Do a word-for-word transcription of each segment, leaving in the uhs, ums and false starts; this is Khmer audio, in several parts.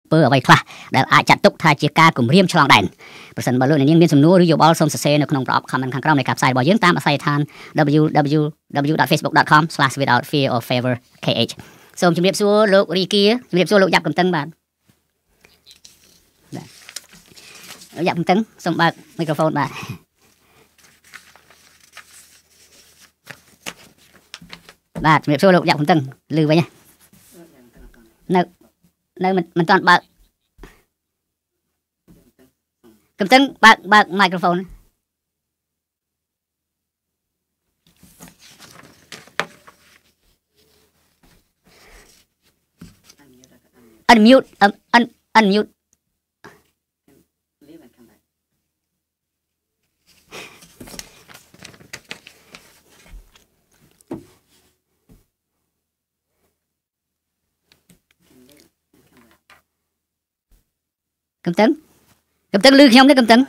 ពើអ្វីខ្លះដែលអាចចាត់ទុកថាជាការគំរាមឆ្លងដែនប្រសិនបើលោកអ្នកនាងមានសំណួរឬយោបល់សូមសរសេរនៅក្នុងប្រអប់ comment ខាងក្រោមនៃការផ្សាយរបស់យើងតាមអាស័យដ្ឋាន w w w dot facebook dot com slash without fear or favor kh សូមជម្រាបសួរលោករីគីជម្រាបសួរលោកយ៉ាប់កំតឹងបាទលោកយ៉ាប់កំតឹងសូមបើកមីក្រូហ្វូនបាទបាទជម្រាបសួរលោកយ៉ាប់កំតឹងឮវិញនៅនៅមិនមិនទាន់បើកកំតឹងបើកបើកមីក្រូហ្វូនunmute um, un unmuteកំតឹងកំតឹងលឺខ្ញុំទេកំតឹង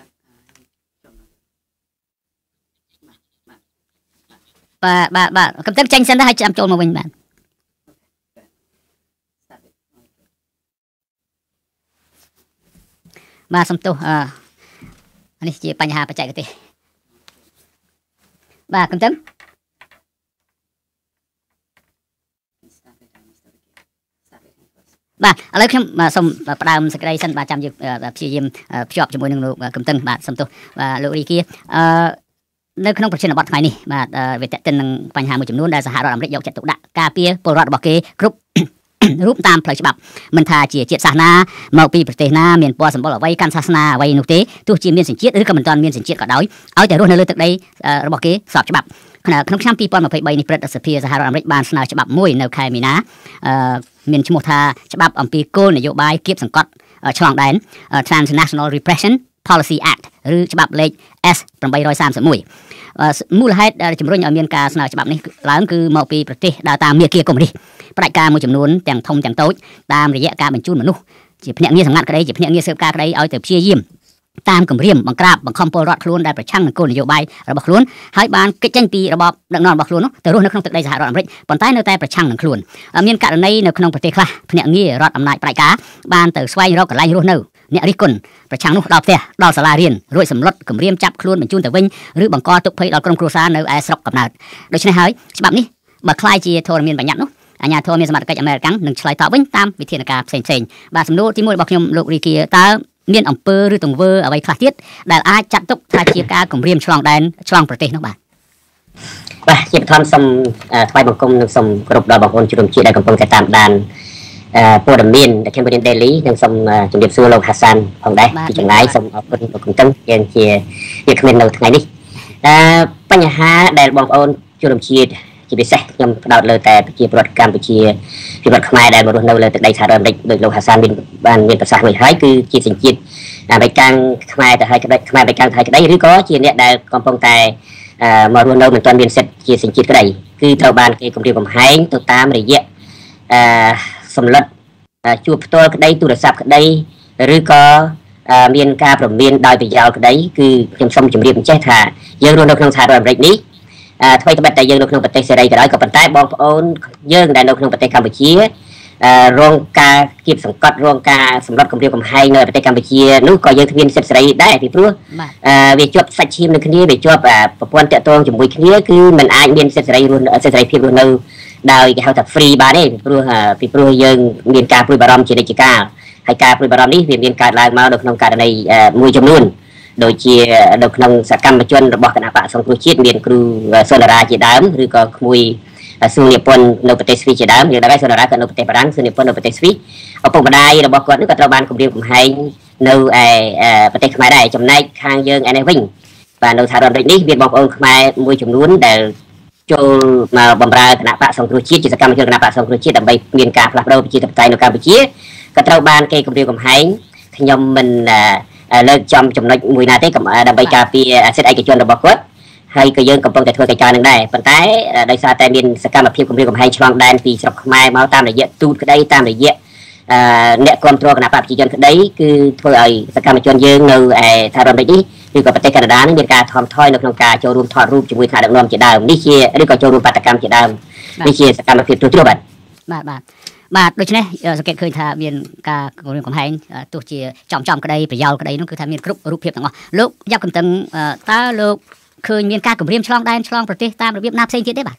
បាទបាទបាទកំតឹងចាញ់សិនទៅឲ្យចាំចូលមកវិញបាទបាទសំទោសអឺនេះជាបញ្ហាបច្ចេកទេសបាទកំតឹងបាទឥឡូវខ្ញុំសូមផ្ដើមសេចក្តីសិនបាទចាំយើងព្យាយាមភ្ជាប់ជាមួយនឹងលោកកំតឹងបាទសំទោសបាទលោករីគីអឺនៅក្នុងប្រធានបទថ្ងៃនេះបាទវាតេតិននឹងបញ្ហាមួយចំនួនដែលសហរដ្ឋអាមេរិកយកចិត្តទុកដាក់ការពារពលរដ្ឋរបស់គេគ្រប់រូបតាមផ្លូវច្បាប់មិនថាជាជាតិសាសនាមកពីប្រទេសណាមានពណ៌សម្បុរអ្វីកាន់សាសនាអ្វីនោះទេទោះជាមានសញ្ជាតិឬក៏មិនទាន់មានសញ្ជាតិក៏ដោយឲ្យតែរស់នៅលើទឹកដីរបស់គេស្របច្បាប់ក្នុងឆ្នាំពីរពាន់ម្ភៃបីនេះព្រឹទ្ធសភាសហរដ្ឋអាមេរិកបានស្នើច្បាប់មួយនៅខែមីនាអឺមានឈ្មោះថាច្បាប់អំពីគោលនយោបាយគៀបសង្កត់ឆ្លងដែន Transnational Repression Policy Act ឬច្បាប់លេខ S แปดสามหนึ่งមូលហេតុដែលជំរុញឲ្យមានការស្នើច្បាប់នេះឡើងគឺមកពីប្រទេសដើរតាមមាគ៌ាកុម្មុយនីសផ្ដាច់ការមួយចំនួនទាំងធំទាំងតូចតាមរយៈការបញ្ជូនមនុស្សជាភ្នាក់ងារសម្ងាត់ក្តីជាភ្នាក់ងារស៊ើបការក្តីឲ្យទៅព្យាយាមតាមគម្រាមបង្ក្រាបបង្ខំពលរដ្ឋខ្លួនដែលប្រឆាំងនឹងគោលនយោបាយរបស់ខ្លួនហើយបានគេចចេញពីរបបដឹកនាំរបស់ខ្លួននោះទៅរស់នៅក្នុងទឹកដីសហរដ្ឋអាមេរិកប៉ុន្តែនៅតែប្រឆាំងនឹងខ្លួនមានករណីនៅក្នុងប្រទេសខ្លះភ្នាក់ងាររដ្ឋអំណាចផ្ដាច់ការបានទៅស្វែងរកកន្លែងរស់នៅអ្នករិះគន់ប្រឆាំងនោះដល់ផ្ទះដល់សាលារៀនរួចសម្លុតគម្រាមចាប់ខ្លួនបញ្ជូនទៅវិញឬបង្កទុក្ខភ័យដល់ក្រុមគ្រួសារនៅឯស្រុកកំណើតដូច្នេះហើយច្បាប់នេះបើខ្លាយជាធរមានបញ្ញត្តិនោះអាជ្ញាធរមានសមត្ថកិច្ចអាមេរិកនឹងឆ្លើយតបវិញតាមវិធានការផ្សេងៗបាទសំណួរទីមួយរបស់ខ្ញុំលោករីគីតើមានអំពើឬទង្វើអ្វីខ្លះទៀតដែលអាចចាត់ទុកថាជាការគំរាមឆ្លងដែនឆ្លងប្រទេសនោះបាទបាទជាបឋមសូមថ្វាយបង្គំនិងសូមគោរពដល់បងប្អូនជនរួមជាតិដែលកំពុងតែតាមដានព័ត៌មានដែល Cambodia Daily និងសូមជម្រាបសួរលោកហាសានផងដែរពីចម្ងាយសូមអរគុណលោកកំតឹងយើងជាជាគ្មាននៅថ្ងៃនេះបញ្ហាដែលបងប្អូនជនរួមជាតិជាពិសេសខ្ញុំផ្ដោតលើតែប្រជាពលរដ្ឋកម្ពុជាប្រជាពលរដ្ឋខ្មែរដែលមករស់នៅលើទឹកដីសហរដ្ឋអាមេរិកដោយលោកហាសានមានបានមានប្រសាសន៍មួយហើយគឺជាសញ្ជាតិអាមេរិកខ្មែរទៅហើយក្តីខ្មែរអាមេរិកទៅហើយក្តីឬក៏ជាអ្នកដែលកំពុងតែមករស់នៅមិនទាន់មានសិទ្ធិជាសញ្ជាតិក្តីគឺត្រូវបានគេគំរាមកំហែងទៅតាមរយៈអឺសម្លុតជួបផ្ទាល់ក្តីទូរស័ព្ទក្តីឬក៏មានការព្រមានដោយប្រយោលក្តីគឺខ្ញុំសូមជម្រាបអញ្ចេះថាយើងរស់នៅក្នុងសហរដ្ឋអាមេរិកនេះថ្មីត្បិតតែយើងនៅក្នុងប្រទេសសេរីក៏ដោយក៏ប៉ុន្តែបងប្អូនយើងដែលនៅក្នុងប្រទេសកម្ពុជារងការគៀបសង្កត់រងការសម្លុតគំរាមកំហែងនៅប្រទេសកម្ពុជានោះក៏យើងគ្មានសិទ្ធិសេរីដែរពីព្រោះវាជាប់សាច់ឈាមនឹងគ្នាវាជាប់ប្រព័ន្ធតាក់ទងជាមួយគ្នាគឺมันអាចមានសិទ្ធិសេរីរស់សិទ្ធិសេរីភាពរស់នៅដោយគេហៅថា free បានទេពីព្រោះពីព្រោះយើងមានការព្រួយបារម្ភជានិច្ចកាលហើយការព្រួយបារម្ភនេះវាមានកើតឡើងមកនៅក្នុងករណីមួយចំនួនដូចជានៅក្នុងសកម្មជនរបស់គណៈបកសង្គ្រោះជាតិមានគ្រូសុនរាជាដើមឬក៏ក្មួយសួននិពន្ធនៅប្រទេសស្វីសជាដើមយើងដឹងហើយសុនរាក៏នៅប្រទេសបារាំងសួននិពន្ធនៅប្រទេសស្វីសឪពុកម្ដាយរបស់គាត់នេះក៏ត្រូវបានគំរាមកំហែងនៅឯប្រទេសខ្មែរដែរចំណែកខាងយើងឯនេះវិញបាទនៅសហរដ្ឋអាមេរិកនេះមានបងប្អូនខ្មែរមួយចំនួនដែលចូលមកបម្រើគណៈបកសង្គ្រោះជាតិជាសកម្មជនគណៈបកសង្គ្រោះជាតិដើម្បីមានការផ្លាស់ប្ដូរប្រជាធិបតេយ្យនៅកម្ពុជាក៏ត្រូវបានគេគំរាមកំហែងខ្ញុំមិនលើកចំចំណុចមួយណាទេដើម្បីការពារសិទ្ធិឯកជនរបស់គាត់ហើយក៏យើងកំពុងតែធ្វើកិច្ចការនឹងដែរប៉ុន្តែដោយសារតែមានសកម្មភាពគំរាមកំហែងឆ្លងដែនពីស្រុកខ្មែរមកតាមរយៈទូតក្តីតាមរយៈអ្នកគ្រប់គ្រងគណៈបកប្រជាជនក្តីគឺធ្វើឲ្យសកម្មជនយើងនៅឯសហរដ្ឋអាមេរិកនេះឬក៏ប្រទេសកាណាដានេះមានការថមថយនៅក្នុងការចូលរួមថតរូបជាមួយថ្នាក់ដឹកនាំជាដើមនេះជាឬក៏ចូលរួមបាតកម្មជាដើមនេះជាសកម្មភាពទូទៅបាទបាទបាទបាទដូច្នេះសង្កេតឃើញថាមានការគម្រាមកំហែងទោះជាចំចំក្តីប្រយោលក្តីនោះគឺថាមានគ្រប់រូបភាពទាំងអស់លោកយ៉ាប់កំតឹងតើលោកឃើញមានការគម្រាមឆ្លងដែនឆ្លងប្រទេសតាមរបៀបណាផ្សេងទៀតទេបាទ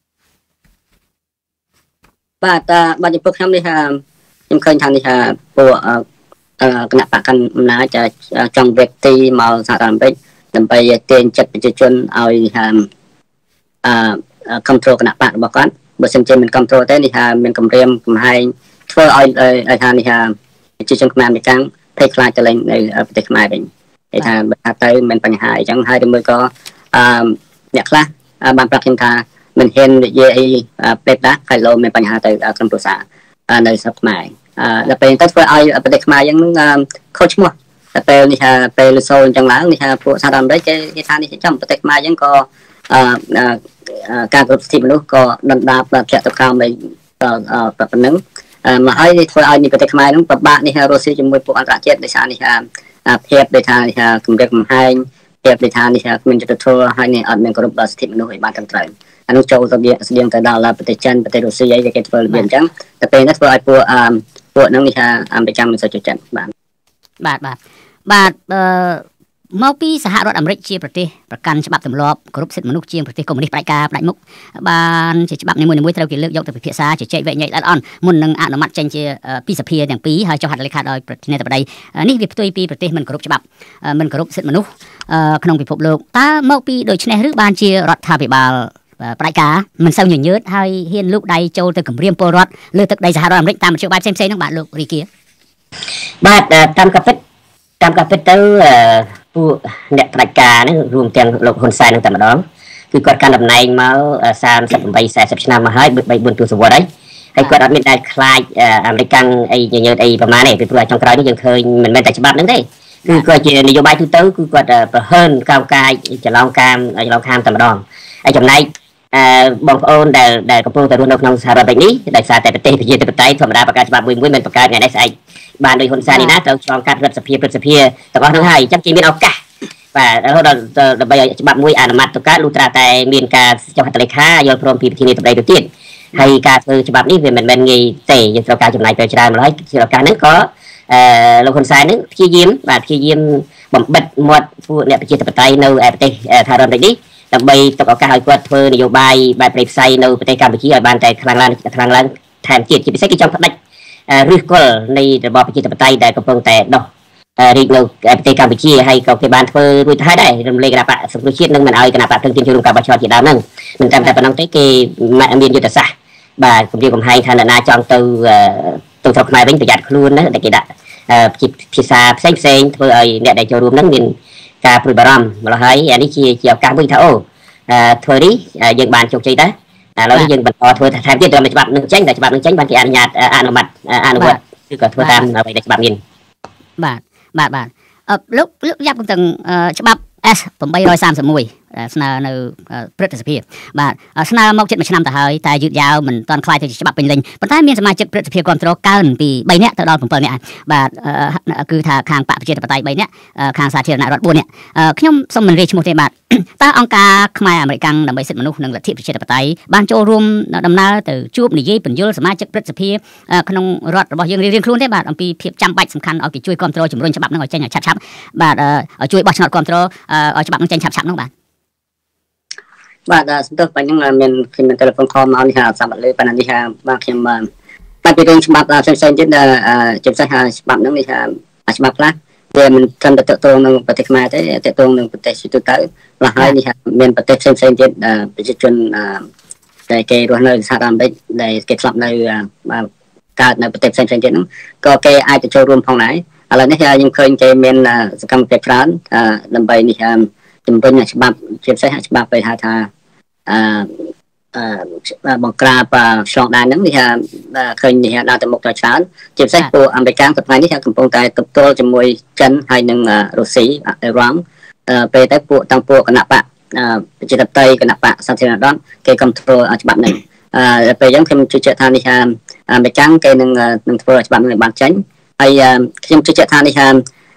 បាទបាទចំពោះខ្ញុំនេះខ្ញុំឃើញថានេះថាពួកគណៈបកកណ្ដាលអំណាចចង់វេកទីមកសហរដ្ឋអាមេរិកដើម្បីទាញចិត្តប្រជាជនឲ្យថាអឺ control គណៈបករបស់គាត់បើសិនជាមិន control ទេនេះថាមានគម្រាមកំហែងធ្វើឲ្យឲ្យថានេះថាប្រជាជនខ្មែរមួយកាំងភ័យខ្លាចទៅលេងនៅប្រទេសខ្មែរវិញគេថាបើថាទៅមានបញ្ហាអីចឹងហើយឬមួយក៏អឺអ្នកខ្លះបានប្រាប់ខ្ញុំថាមិនហ៊ាននិយាយអីពេកដែរហើយលោមានបញ្ហាទៅក្រុមប្រឹក្សានៅស្រុកខ្មែរអឺដល់ពេលទៅធ្វើឲ្យប្រទេសខ្មែរយើងនឹងខូចឈ្មោះតែពេលនេះថាពេលលឺសូនអញ្ចឹងឡើងនេះថាពួកសហរដ្ឋអាមេរិកគេគេថានេះចំប្រទេសខ្មែរយើងក៏អឺការគ្រប់សិទ្ធិមនុស្សក៏ដណ្ដាបជាក់ទៅក្រោមនៃប៉ុណ្ណឹងមកហើយធ្វើឲ្យនេះប្រទេសខ្មែរហ្នឹងពិបាកនេះរុស្ស៊ីជាមួយពួកអន្តរជាតិដោយសារនេះថាភាពដូចថានេះថាគម្រាមកំហែងភាពដូចថានេះថាគ្មានយុត្តិធម៌ហើយនេះអត់មានគោរពដល់សិទ្ធិមនុស្សឲ្យបានត្រឹមត្រូវអានោះចូលទៅស្តៀងទៅដល់ប្រទេសចិនប្រទេសរុស្ស៊ីអីគេធ្វើរបៀបអញ្ចឹងតែពេលនេះធ្វើឲ្យពួកពួកហ្នឹងនេះថាអាមេរិកមិនសូវចូលចិត្តបាទបាទបាទបាទអឺមកពីសហរដ្ឋអាមេរិកជាប្រទេសប្រកាន់ច្បាប់ទម្លាប់គោរពសិទ្ធិមនុស្សជាងប្រទេសកុម្មុយនីសផ្ដាច់ការផ្ដាច់មុខបានជាច្បាប់នីមួយៗត្រូវគេលើកយកទៅពិភាក្សាជជែកវែកញែកល្អិតល្អន់មុននឹងអនុម័តចេញជាពីសភាទាំងពីរហើយចុះហត្ថលេខាដោយប្រធានាធិបតីនេះវាផ្ទុយពីប្រទេសមិនគោរពច្បាប់មិនគោរពសិទ្ធិមនុស្សក្នុងពិភពលោកតើមកពីដូច្នេះឬបានជារដ្ឋាភិបាលផ្ដាច់ការមិនសូវញញើតហើយហ៊ានលូកដៃចូលទៅគម្រាមពលរដ្ឋលើទឹកដីសហរដ្ឋអាមេរិកតាមមធ្យោបាយផ្សេងៗហ្នឹងបាទលោករីគាបាទតាមកាពិតតាមកាពិតទៅពួកអ្នកផ្ដាច់ការហ្នឹងរួមទាំងលោកហ៊ុនសែននឹងតែម្ដងគឺគាត់កាន់តំណែងមកសាមសិបប្រាំสี่ 40ឆ្នាំមកហើយបីបួនទសវត្សរ៍ហើយហើយគាត់អត់មានដែលខ្លាចអាមេរិកកាំងអីញញើតអីប្រហែលទេពីព្រោះចុងក្រោយនេះយើងឃើញមិនមែនតែច្បាប់ហ្នឹងទេគឺគាត់ជានយោបាយទូទៅគឺគាត់ប្រហើនកោកកាយចន្លងកាមចន្លងខាមតែម្ដងហើយចំណែកអឺបងប្អូនដែលដែលកំពុងតែរស់នៅក្នុងសហរដ្ឋអាមេរិកនេះដោយសារតែប្រទេសប្រជាធិបតេយ្យធម្មតាបង្កើតច្បាប់មួយមួយមិនបង្កើតថ្ងៃនេះស្អែកបានដោយហ៊ុនសែននេះណាត្រូវឆ្លងកាត់រដ្ឋសភាព្រឹទ្ធសភាទាំងអស់ហ្នឹងហើយអញ្ចឹងគេមានឱកាសបាទរហូតដល់ដើម្បីឲ្យច្បាប់មួយអនុម័តទៅកើតលុះត្រាតែមានការចុះហត្ថលេខាយល់ព្រមពីប្រធានាធិបតីទៅទៀតហើយការធ្វើច្បាប់នេះវាមិនមែនងាយទេយើងត្រូវការចំណាយពេលច្រើនម្ល៉េះជាឱកាសហ្នឹងក៏អឺលោកហ៊ុនសែនហ្នឹងព្យាយាមបាទព្យាយាមបំបិតមាត់ពួកអ្នកប្រជាធិបតេយ្យនៅឯប្រទេសសហរដ្ឋអាមេរិកនេះដើម្បីទុកឱកាសឲ្យគាត់ធ្វើនយោបាយបែបប្រេផ្សៃនៅប្រទេសកម្ពុជាឲ្យបានតែខ្លាំងឡើងខ្លាំងឡើងថែមទៀតជាពិសេសគឺចង់ផ្ដាច់ឫសគល់នៃរបបប្រជាធិបតេយ្យដែលកំពុងតែដោះរីកនៅប្រទេសកម្ពុជាហើយក៏គេបានធ្វើរួចទៅហើយដែររំលែកគណៈបកសង្គ្រោះជាតិនឹងមិនឲ្យគណៈបកព្រឹងទានចូលរួមការបោះឆ្នោតជាដើមហ្នឹងមិនត្រឹមតែប៉ុណ្ណឹងទេគេមានយុទ្ធសាស្ត្របាទគម្រាមកំហែងថាអ្នកណាចង់ទៅទៅស្រុកខ្មែរវិញប្រយ័ត្នខ្លួនណាតែគេដាក់ជាភាសាផ្សេងផ្សេងធ្វើឲ្យអ្នកដែលចូលរួមហ្នឹងមានការព្រួយបារម្ភម្ល៉េះហើយអានេះជាជាឱកាសមួយថាអូធ្វើនេះយើងបានជោគជ័យដែរឥឡូវនេះយើងបន្តធ្វើថែមទៀតតាមច្បាប់នឹងចេញតែច្បាប់នឹងចេញបានគេអនុញ្ញាតអនុម័តអនុវត្តគឺក៏ធ្វើតាមអ្វីដែលច្បាប់មានបាទបាទបាទអឺលោកលោកយ៉ាប់កំតឹងច្បាប់ S 831ស្នើនៅព្រឹទ្ធសភាបាទស្នើមកជិតមួយឆ្នាំទៅហើយតែយឺតយ៉ាវមិនទាន់ខ្លាយទៅជាច្បាប់ពេញលេញប៉ុន្តែមានសមាជិកព្រឹទ្ធសភាគ្រប់គ្រងកើនពី3នាក់ទៅដល់7នាក់បាទគឺថាខាងបកប្រជាធិបតេយ្យ3នាក់ខាងសាធារណរដ្ឋ4នាក់ខ្ញុំសូមមិនរាយឈ្មោះទេបាទតើអង្គការខ្មែរអាមេរិកដើម្បីសិទ្ធិមនុស្សនិងលទ្ធិប្រជាធិបតេយ្យបានចូលរួមដំណើរទៅជួបនិយាយពន្យល់សមាជិកព្រឹទ្ធសភាក្នុងរដ្ឋរបស់យើងរៀងៗខ្លួនទេបាទអំពីភាពចាំបាច់សំខាន់ឲ្យគេជួយគ្រប់គ្រងជំរុញច្បាប់នឹងឲ្យចេញឲ្យឆាប់ៗបាទជួយបោះឆ្នោតគ្រប់គ្រងឲ្យច្បាប់នឹងចេញឆាប់ៗនោះបាទបាទសំទោសបាញ់ហ្នឹងមានខ្ញុំមានទូរស័ព្ទខលមកនេះថាអត់សមលើប៉ុន្តែនេះថាបាទខ្ញុំបាទពីរឿងច្បាប់ផ្សេងៗទៀតជាពិសេសច្បាប់ហ្នឹងនេះថាច្បាប់ខ្លះវាមិនត្រឹមតែតកតងនឹងប្រទេសខ្មែរទេតកតងនឹងប្រទេសទូទៅខ្លះហើយនេះថាមានប្រទេសផ្សេងៗទៀតប្រជាជនដែលគេរស់នៅសហរដ្ឋអាមេរិកដែលគេធ្លាប់នៅកើតនៅប្រទេសផ្សេងៗទៀតហ្នឹងក៏គេអាចទៅចូលរួមផងដែរឥឡូវនេះខ្ញុំឃើញគេមានសកម្មភាពច្រើនដើម្បីនេះជំរុញច្បាប់ជាពិសេសច្បាប់គេហៅថាអឺបង្ក្រាបឆ្លងដែនហ្នឹងនេះថាឃើញនេះដល់ទៅមុខទៅច្រើនជាពិសេសពួកអាមេរិកកាំងថ្ងៃនេះកំពុងតែទប់ទល់ជាមួយចិនហើយនិងរុស្ស៊ីអ៊ីរ៉ង់ពេលទៅពួកតាំងពួកគណៈបកប្រជាធិបតេយ្យគណៈបកសាធារណរដ្ឋគេគ្រប់គ្រងច្បាប់នេះអឺពេលអញ្ចឹងខ្ញុំជឿជាក់ថានេះថាអាមេរិកកាំងគេនឹងនឹងធ្វើច្បាប់នេះបានចេញហើយខ្ញុំជឿជាក់ថានេះថា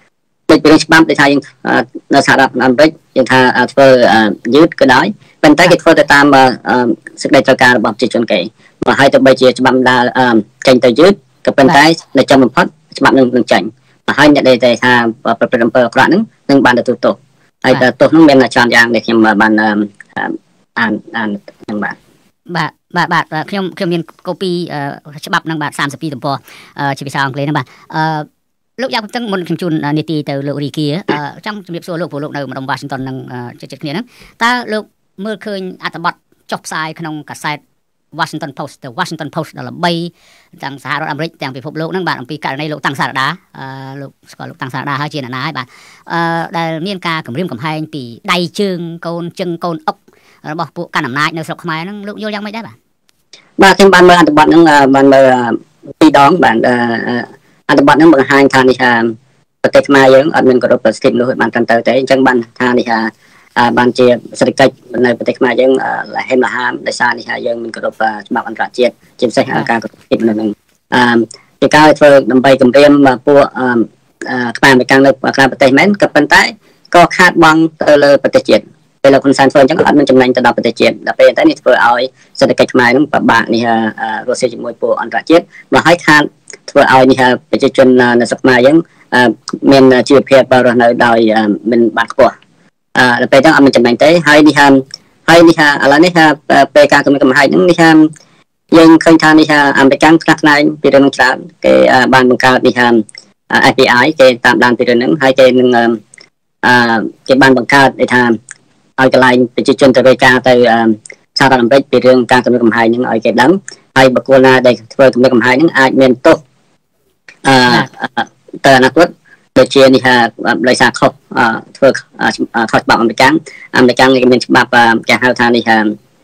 ដូចពីច្បាប់ដែលថាយើងនៅសហរដ្ឋអាមេរិកយើងថាធ្វើយឺតក៏ដោយប៉ុន្តែគេធ្វើទៅតាមសេចក្តីត្រូវការរបស់ប្រជាជនគេមកឲ្យទៅបីជាច្បាប់ដើរចេញទៅយឺតក៏ប៉ុន្តែនៅចំបំផុតច្បាប់នឹងនឹងចេញមកឲ្យអ្នកដែលថាប្រព្រឹត្តអំពើអាក្រក់ហ្នឹងនឹងបានទទួលទោសហើយទោសហ្នឹងមានច្រើនយ៉ាងដែលខ្ញុំបានអានអានហ្នឹងបាទបាទបាទបាទខ្ញុំខ្ញុំមានកូពីច្បាប់ហ្នឹងបាទសាមសិបពីរទំព័រជាភាសាអង់គ្លេសហ្នឹងបាទអឺលោកយ៉ាងទាំងមុនខ្ញុំជូននីតិទៅលោករីគាចង់ជំរាបសួរលោកព្រោះលោកនៅម្ដុំ Washington នឹងជិតៗគ្នាហ្នឹងតើលោកមើលឃើញអត្ថបទចុះផ្សាយក្នុងកាសែត Washington Post ទៅ Washington Post ដល់ល្បីទាំងសហរដ្ឋអាមេរិកទាំងពិភពលោកហ្នឹងបាទអំពីករណីលោកតាំងសារដាលោកស្គាល់លោកតាំងសារដាហើយជាអ្នកណាហើយបាទអឺដែលមានការគម្រាមកំហែងពីដៃជើងកូនជឹងកូនអុករបស់ពួកកាន់អំណាចនៅស្រុកខ្មែរហ្នឹងលោកយល់យ៉ាងម៉េចដែរបាទបាទខ្ញុំបានមើលអត្ថបទហ្នឹងបានមើលពីរដងបាទអត្ថបទហ្នឹងបង្ហាញថានេះថាប្រទេសខ្មែរយើងអត់មានគោរពសិទ្ធិមនុស្សឲ្យបានត្រឹមត្រូវទេអញ្ចឹងបានថានេះថាបានជាសេដ្ឋកិច្ចនៅប្រទេសខ្មែរយើងលហេមលហាមដោយសារនេះថាយើងមានគោរពច្បាប់អន្តរជាតិជាពិសេសការគោរពសិទ្ធិមនុស្សហ្នឹងអឺពីការធ្វើដើម្បីគម្រាមពួកខ្មែរអមេរិកនៅក្រៅប្រទេសមែនក៏ប៉ុន្តែក៏ខាតបង់ទៅលើប្រទេសជាតិពេលលោកហ៊ុនសែនធ្វើអញ្ចឹងអត់មានចំណេញទៅដល់ប្រទេសជាតិដល់ពេលតែនេះធ្វើឲ្យសេដ្ឋកិច្ចខ្មែរហ្នឹងពិបាកនេះរស់ស៊ីជាមួយពួកអន្តរជាតិមកឲ្យខាតធ្វើឲ្យនេះប្រជាជននៅស្រុកខ្មែរយើងមានជីវភាពរស់នៅដោយមិនបានខ្ពស់អឺដល់ពេលហ្នឹងអត់មានចំណេញទេហើយនេះថាហើយនេះថាឥឡូវនេះថាពេលការគម្រាមកំហែងហ្នឹងនេះថាយើងឃើញថានេះថាអមេរិកខ្លះខ្លាយពីរឿងហ្នឹងច្រើនគេបានបង្កើតនេះថា เอฟ บี ไอ គេតាមដានពីរឿងហ្នឹងហើយគេនឹងអឺគេបានបង្កើតគេថាឲ្យកន្លែងប្រជាជនទៅរាយការណ៍ទៅសហរដ្ឋអាមេរិកពីរឿងការគម្រាមកំហែងហ្នឹងឲ្យគេដឹងហើយបុគ្គលណាដែលធ្វើគម្រាមកំហែងហ្នឹងអាចមានទោសអឺទៅអនាគតដូចជានេះថាដោយសារខុសធ្វើខុសច្បាប់អាមេរិកអាមេរិកគេមានច្បាប់គេហៅថានេះថា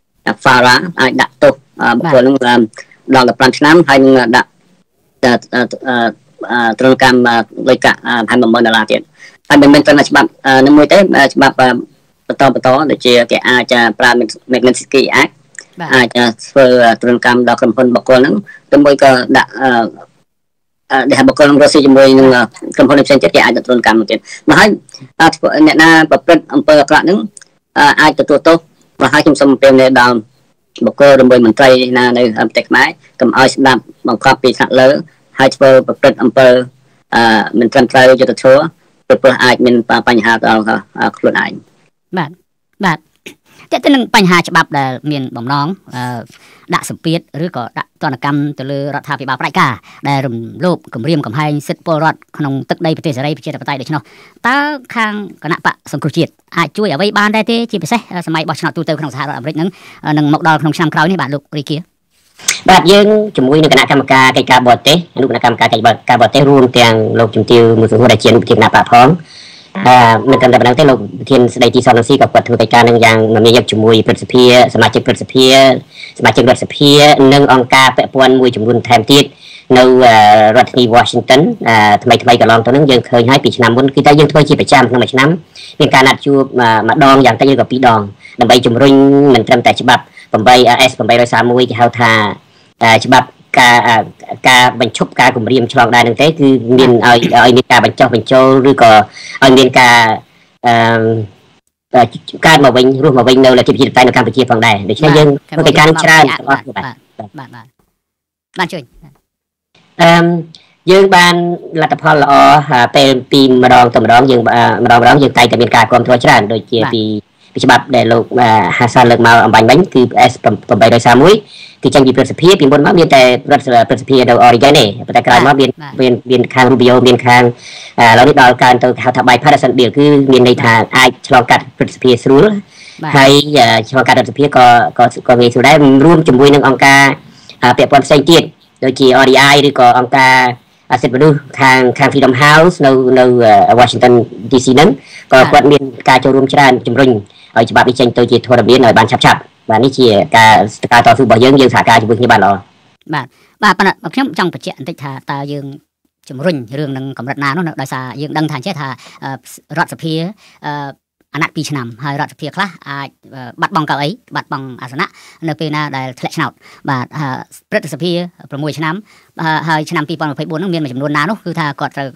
FARA អាចដាក់ទោសបុគ្គលហ្នឹងដល់ដប់ប្រាំឆ្នាំហើយនឹងដាក់ទ្រង់កម្មលុយកាក់ហាន់មួយម៉ឺនដុល្លារទៀតហើយមិនមែនត្រឹមតែច្បាប់នឹងមួយទេច្បាប់បន្តបន្តដូចជាគេអាចប្រើ Magnitsky Act អាចធ្វើទ្រង់កម្មដល់ក្រុមហ៊ុនបុគ្គលហ្នឹងទៅមួយក៏ដាក់ដែលបុគ្គលនឹងរស់ស៊ីជាមួយនឹងក្រុមហ៊ុនផ្សេងទៀតគេអាចទទួលកម្មទៀតមកហើយអ្នកណាប្រព្រឹត្តអំពើអាក្រក់ហ្នឹងអាចទទួលទោសមកហើយខ្ញុំសូមអំពាវនាវដល់បុគ្គលរំលយមន្ត្រីណានៅប្រទេសខ្មែរកុំឲ្យស្ដាប់បង្កប់ពីថ្នាក់លើហើយធ្វើប្រព្រឹត្តអំពើអឺមិនត្រឹមត្រូវយុត្តិធម៌ព្រោះអាចមានបញ្ហាដល់ខ្លួនឯងបាទបាទតែទៅនឹងបញ្ហាច្បាប់ដែលមានបំណងដាក់សម្ពាធឬក៏ដាក់ទណ្ឌកម្មទៅលើរដ្ឋាភិបាលផ្ដាច់ការដែលរំលោភគំរាមកំហែងសិទ្ធិពលរដ្ឋក្នុងទឹកដីប្រទេសសេរីប្រជាធិបតេយ្យដូច្នោះតើខាងគណៈបកសង្គ្រោះជាតិអាចជួយអ្វីបានដែរទេជាពិសេសសម័យបោះឆ្នោតទូទៅក្នុងសហរដ្ឋអាមេរិកហ្នឹងនឹងមកដល់ក្នុងឆ្នាំក្រោយនេះបាទលោករីគាបាទយើងជាមួយនឹងគណៈកម្មការកិច្ចការបរទេសអនុគណៈកម្មការកិច្ចការបរទេសរួមទាំងលោកជំទាវមួយសុខដែលជាអនុប្រធានគណៈបកផងអឺមិនត្រឹមតែប៉ុណ្ណឹងទេលោកប្រធានស្ដីទីសំរងស៊ីក៏គាត់ធ្វើកិច្ចការនឹងយ៉ាងមមាញឹកជាមួយព្រឹទ្ធសភាសមាជិកព្រឹទ្ធសភាសមាជិករដ្ឋសភានិងអង្គការពាក់ព័ន្ធមួយចំនួនថែមទៀតនៅរដ្ឋធានី Washington ថ្មីថ្មីកន្លងទៅនឹងយើងឃើញហើយពីឆ្នាំមុនគឺតែយើងធ្វើជាប្រចាំក្នុងមួយឆ្នាំមានការណាត់ជួបម្ដងយ៉ាងតិចឬក៏ពីរដងដើម្បីជំរុញមិនត្រឹមតែច្បាប់8 S 831គេហៅថាច្បាប់ការការបញ្ឈប់ការគម្រាមឆ្លងដែនហ្នឹងទេគឺមានឲ្យឲ្យមានការបញ្ចុះបញ្ចូលឬក៏ឲ្យមានការអឺកើតមកវិញរស់មកវិញនៅលទ្ធិប្រជាធិបតេយ្យនៅកម្ពុជាផងដែរដូច្នេះយើងធ្វើកិច្ចការច្រើនបាទបាទបាទបានជួយអឺយើងបានលទ្ធផលល្អពេលពីម្ដងទៅម្ដងយើងម្ដងម្ដងយើងតែងតែមានការគ្រប់គ្រងច្រើនដូចជាពីពីច្បាប់ដែលលោកហាសានលើកមកអំបញ្ញមិញគឺ S 831គឺចេញពីព្រឹទ្ធសភាពីមុនមកមានតែព្រឹទ្ធព្រឹទ្ធសភានៅ Oregon ទេប៉ុន្តែក្រោយមកមានមានមានខាង Rubio មានខាងឥឡូវនេះដល់ការទៅហៅថា bipartisan bill គឺមានន័យថាអាចឆ្លងកាត់ព្រឹទ្ធសភាស្រួលហើយឆ្លងកាត់រដ្ឋសភាក៏ក៏ក៏ងាយស្រួលដែររួមជាមួយនឹងអង្គការពាក់ព័ន្ធផ្សេងទៀតដូចជា R D I ឬក៏អង្គការសិទ្ធិមនុស្សខាងខាង Freedom House នៅនៅ Washington ឌី សី ហ្នឹងក៏គាត់មានការចូលរួមច្រើនជំរុញឲ្យច្បាប់នេះចេញទៅជាធរមានឲ្យបានឆាប់ឆាប់បាទនេះជាការការតស៊ូរបស់យើងយើងសហការជាមួយគ្នាបានល្អបាទបាទប៉ុន្តែខ្ញុំចង់បញ្ជាក់បន្តិចថាតើយើងជំរុញរឿងនឹងកម្រិតណានោះដោយសារយើងដឹងថាចេះថារដ្ឋសភាអាណត្តិពីរឆ្នាំហើយរដ្ឋសភាខ្លះអាចបាត់បង់កៅអីបាត់បង់អាសនៈនៅពេលណាដែលធ្លាក់ឆ្នោតបាទព្រឹទ្ធសភា6ឆ្នាំហើយឆ្នាំ2024ហ្នឹងមានមួយចំនួនណានោះគឺថាគាត់ត្រូវ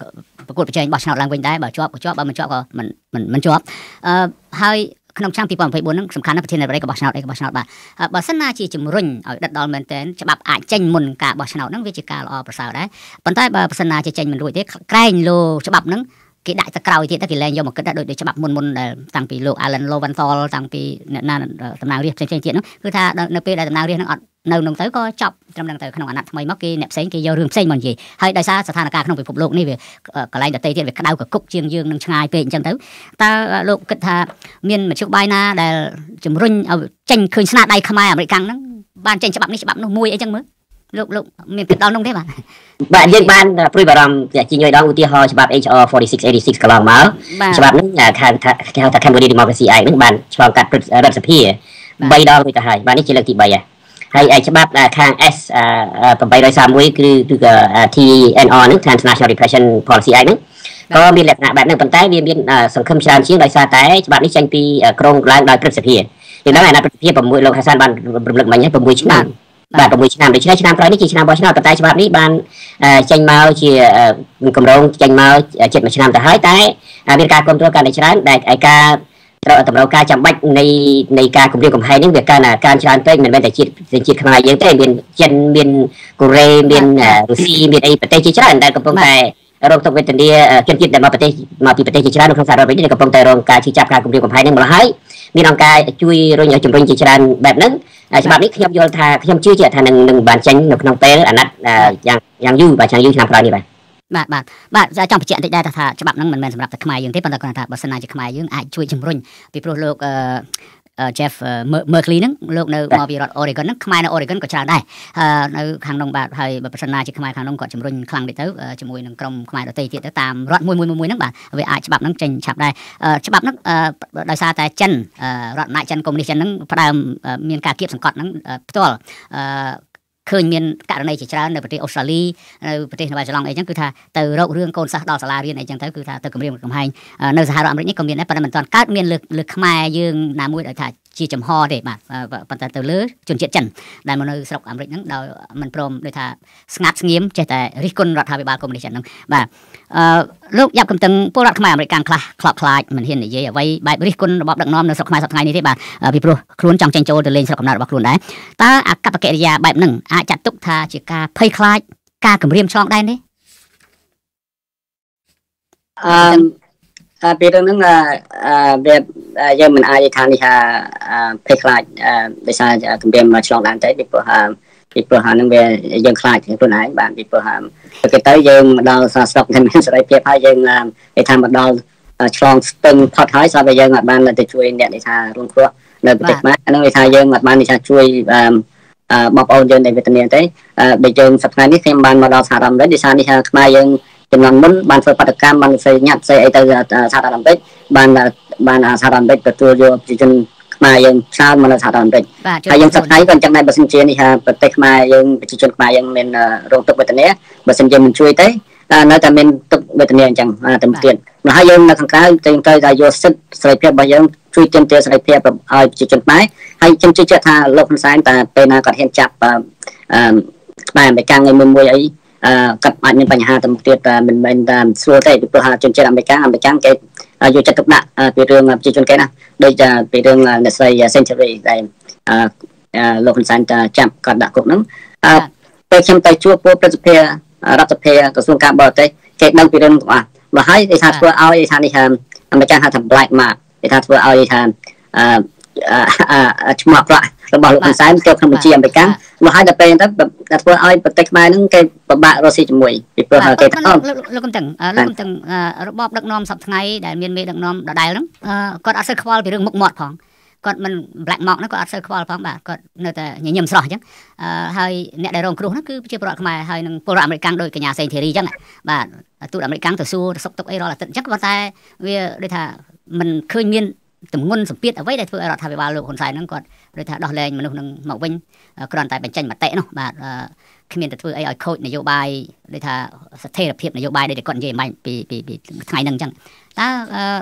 ប្រកួតប្រជែងបោះឆ្នោតឡើងវិញដែរបើជាប់ក៏ជាប់បើមិនជាប់ក៏មិនមិនមិនជាប់អឺហើយក្នុងឆ្នាំពីរពាន់ยี่สิบสี่ហ្នឹងសំខាន់ណាស់ប្រធានាធិបតីក៏បោះឆ្នោតអីក៏បោះឆ្នោតបាទបើសិនណាជាជំរុញឲ្យដិតដល់មែនតើច្បាប់អាចចេញមុនការបោះឆ្នោតហ្នឹងវាជាការល្អប្រសើរដែរប៉ុន្តែបើសិនណាជាចេញមិនរួចទេក្រែងលោច្បាប់ហ្នឹងគេដាក់ទៅក្រោយទៀតទៅគេលែងយកមកគិតដែរដោយច្បាប់មុនមុនដែលតាំងពីលោក Alan Lowenthal តាំងពីអ្នកណាតំណាងរាស្ត្រផ្សេងៗទៀតហ្នឹងគឺថានៅពេលដែលតំណាងរាស្ត្រហ្នឹងអត់នៅនឹងទៅក៏ចប់ត្រឹមនឹងទៅក្នុងអាណត្តិថ្មីមកគេអ្នកផ្សេងគេយករឿងផ្សេងមកនិយាយហើយដោយសារស្ថានភាពក្នុងពិភពលោកនេះវាកន្លែងដទៃទៀតវាក្តៅកគុកជាងយើងនឹងឆ្ងាយពេកអញ្ចឹងទៅតើលោកគិតថាមានមធ្យោបាយណាដែលជំរុញឲ្យចេញឃើញស្នាដៃខ្មែរអាមេរិកហ្នឹងបានចេញច្បាប់នេះច្បាប់នោះមួយអីចឹងមើលលោកលោកមានគិតដល់នោះទេបាទបាទយើងបានព្រួយបារម្ភជាញយដងឧទាហរណ៍ច្បាប់ H R forty-six eighty-six កន្លងមកច្បាប់ហ្នឹងខាងគេហៅថា Cambodia Democracy Act ហ្នឹងបានឆ្លងកាត់រដ្ឋសភាបីដងរួចទៅហើយបាទនេះជាលើកទី3ហើយហើយច្បាប់ខាង S eight thirty-oneគឺគឺក៏ T N R ហ្នឹង Transnational Repression Policy Act ហ្នឹងក៏មានលក្ខណៈបែបហ្នឹងប៉ុន្តែវាមានសង្ឃឹមច្រើនជាងដោយសារតែច្បាប់នេះចេញពីក្រមឡើងដោយព្រឹទ្ធសភាយើងដឹងអាណត្តិព្រឹទ្ធសភា6លោកហាសានបានរំលឹកមិញ6ឆ្នាំបាទ6ឆ្នាំដូច្នេះឆ្នាំក្រោយនេះជាឆ្នាំបោះឆ្នោតប៉ុន្តែច្បាប់នេះបានចេញមកជាគម្រោងចេញមកជិតមួយឆ្នាំទៅហើយតែមានការគ្រប់គ្រងកាន់តែច្រើនដែលឯការតម្រូវការចាំបាច់នៃនៃការគម្រាមកំហែងនេះវាកាន់តែការច្រើនពេកមិនមែនតែជាតិជាតិខ្មែរយើងទេមានចិនមានកូរ៉េមានរុស្ស៊ីមានអីប្រទេសជាច្រើនដែលកំពុងតែរងទុក្ខវេទនាជនជាតិដែលមកប្រទេសមកពីប្រទេសជាច្រើននៅក្នុងសហរដ្ឋអាមេរិកនេះកំពុងតែរងការឈឺចាប់ការគម្រាមកំហែងនេះមកហើយមានអង្គការជួយរុញឲ្យជំរុញជាច្រើនបែបហ្នឹងច្បាប់នេះខ្ញុំយល់ថាខ្ញុំជឿជាក់ថានឹងនឹងបានចេញនៅក្នុងពេលអាណត្តិយ៉ាងយ៉ាងយូរបាទយ៉ាងយូរឆ្នាំក្រោយនេះបាទបាទបាទបាទចង់បញ្ជាក់បន្តិចដែរថាច្បាប់ហ្នឹងមិនមែនសម្រាប់តែខ្មែរយើងទេប៉ុន្តែគាត់ថាបើសិនណាជាខ្មែរយើងអាចជួយជំរុញពីព្រោះលោកអឺ Jeff Merkley ហ្នឹងលោកនៅមកពីរដ្ឋ Oregon ហ្នឹងខ្មែរនៅ Oregon ក៏ច្រើនដែរនៅខាងនោះបាទហើយបើប្រសិនណាជាខ្មែរខាងនោះគាត់ជំរុញខ្លាំងតិចទៅជាមួយនឹងក្រុមខ្មែរដទៃទៀតទៅតាមរដ្ឋមួយមួយមួយហ្នឹងបាទវាអាចច្បាប់ហ្នឹងចេញឆាប់ដែរច្បាប់ហ្នឹងដោយសារតែចិនរដ្ឋអំណាចចិនកុម្មុយនីសចិនហ្នឹងផ្ដើមមានការគៀបសង្កត់ហ្នឹងផ្ទាល់ឃើញមានករណីជាច្រើននៅប្រទេសអូស្ត្រាលីនៅប្រទេសនូវែលសេឡង់អីចឹងគឺថាទៅរករឿងកូនសិស្សដល់សាលារៀនអីចឹងទៅគឺថាទៅគម្រាមកំហែងនៅសហរដ្ឋអាមេរិកនេះក៏មានដែរប៉ុន្តែមិនទាន់កើតមានលើលើខ្មែរយើងណាមួយដែលថាជាចំហទេបាទប៉ុន្តែទៅលើជនជាតិចិនដែលមកនៅស្រុកអាមេរិកហ្នឹងដោយមិនព្រមដូចថាស្ងាត់ស្ងៀមចេះតែរិះគន់រដ្ឋាភិបាលកុម្មុយនីសចិនហ្នឹងបាទអឺលោកយ៉ាប់កំតឹងពលរដ្ឋខ្មែរអាមេរិកខ្លះខ្លោបខ្លាចមិនហ៊ាននិយាយអ្វីបែបរិះគន់របបដឹកនាំនៅស្រុកខ្មែរសប្តាហ៍នេះទេបាទពីព្រោះខ្លួនចង់ចេញចូលទៅលេងស្រុកកំណើតរបស់ខ្លួនដែរតើអកប្បកិរិយាបែបហ្នឹងអាចចាត់ទុកថាជាការភ័យខ្លាចការគំរាមឆ្លងដែនទេអឺពីរឿងហ្នឹងវាយើងមិនអាចថានេះថាភ័យខ្លាចដោយសារគម្រាមឆ្លងដែនទេពីព្រោះពីព្រោះហ្នឹងវាយើងខ្លាចខ្លួនឯងបាទពីព្រោះគេទៅយើងមកដល់ស្រុកមិនមានសេរីភាពហើយយើងគេថាមកដល់ឆ្លងស្ទឹងផុតហើយស្រាប់តែយើងអត់បានទៅជួយអ្នកនេះថារួមគ្រោះនៅប្រទេសខ្មែរហ្នឹងគេថាយើងអត់បាននេះថាជួយបងប្អូនយើងដែលវេទនាទេដូចយើងសប្តាហ៍នេះខ្ញុំបានមកដល់សហរដ្ឋអាមេរិកដោយសារនេះថាខ្មែរយើងចំនួនមុនបានធ្វើបាតកម្មបានផ្សេងញ៉ាត់ផ្សេងអីទៅសហរដ្ឋអាមេរិកបានបានសហរដ្ឋអាមេរិកទទួលយកប្រជាជនខ្មែរយើងច្រើនមកនៅសហរដ្ឋអាមេរិកហើយយើងសប្តាហ៍នេះក៏អញ្ចឹងដែរបើសិនជានេះថាប្រទេសខ្មែរយើងប្រជាជនខ្មែរយើងមានរងទុក្ខវេទនាបើសិនជាមិនជួយទេនៅតែមានទុក្ខវេទនាអញ្ចឹងទៅទៀតមកហើយយើងនៅខាងក្រៅយើងត្រូវតែយកសិទ្ធិសេរីភាពរបស់យើងជួយទាមទារសេរីភាពឲ្យប្រជាជនខ្មែរហើយខ្ញុំជឿជាក់ថាលោកហ៊ុនសែនតែពេលណាគាត់ហ៊ានចាប់អឺខ្មែរអាមេរិកថ្ងៃមួយមួយអីគាត់អាចមានបញ្ហាទៅមុខទៀតមិនមែនតាមស្រួលទេពីព្រោះជនជាតិអាមេរិកអាមេរិកគេយកចិត្តទុកដាក់ពីរឿងប្រជាជនគេណាដូចពីរឿងអ្នកស្រី Century ដែលលោកហ៊ុនសែនចាប់គាត់ដាក់គុកហ្នឹងពេលខ្ញុំទៅជួបពលប្រតិភិរដ្ឋសភាក្រសួងការបរទេសគេដឹងពីរឿងទាំងអស់បើហើយគេថាធ្វើឲ្យថានេះអាមេរិកហៅថា black mark គេថាធ្វើឲ្យថាឈ្មោះប្រាក់របស់លោកហ៊ុនសែនទៅក្នុងបញ្ជីអាមេរិកមកហើយដល់ពេលទៅធ្វើឲ្យប្រទេសខ្មែរហ្នឹងគេពិបាករស់ស៊ីជាមួយពីព្រោះគេថាលោកកំតឹងលោកកំតឹងរបបដឹកនាំសពថ្ងៃដែលមានមេដឹកនាំដដែលហ្នឹងគាត់អត់សូវខ្វល់ពីរឿងមុខមាត់ផងគាត់មិន black mark ហ្នឹងគាត់អត់សូវខ្វល់ផងបាទគាត់នៅតែញញឹមស្រស់អញ្ចឹងហើយអ្នកដែលរងគ្រោះហ្នឹងគឺជាពលរដ្ឋខ្មែរហើយនឹងពលរដ្ឋអាមេរិកដោយកញ្ញាសេងធីរីអញ្ចឹងបាទទូតអាមេរិកទៅសួរទៅសុកទុកអីរាល់អាទិត្យអញ្ចឹងប៉ុន្តែវាដូចថាមិនឃើញមានទម្ងន់សម្ពាធអ្វីដែលធ្វើឲ្យរដ្ឋាភិបាលលោកហ៊ុនសែនហ្នឹងគាត់ដូចថាដោះលែងមនុស្សនឹងមកវិញគ្រាន់តែបញ្ចេញមតិនោះបាទគ្មានតែធ្វើអីឲ្យខូចនយោបាយដូចថាស្ថិរភាពនយោបាយដែលគាត់និយាយអំបញ្ញពីពីថ្ងៃហ្នឹងអញ្ចឹងតើ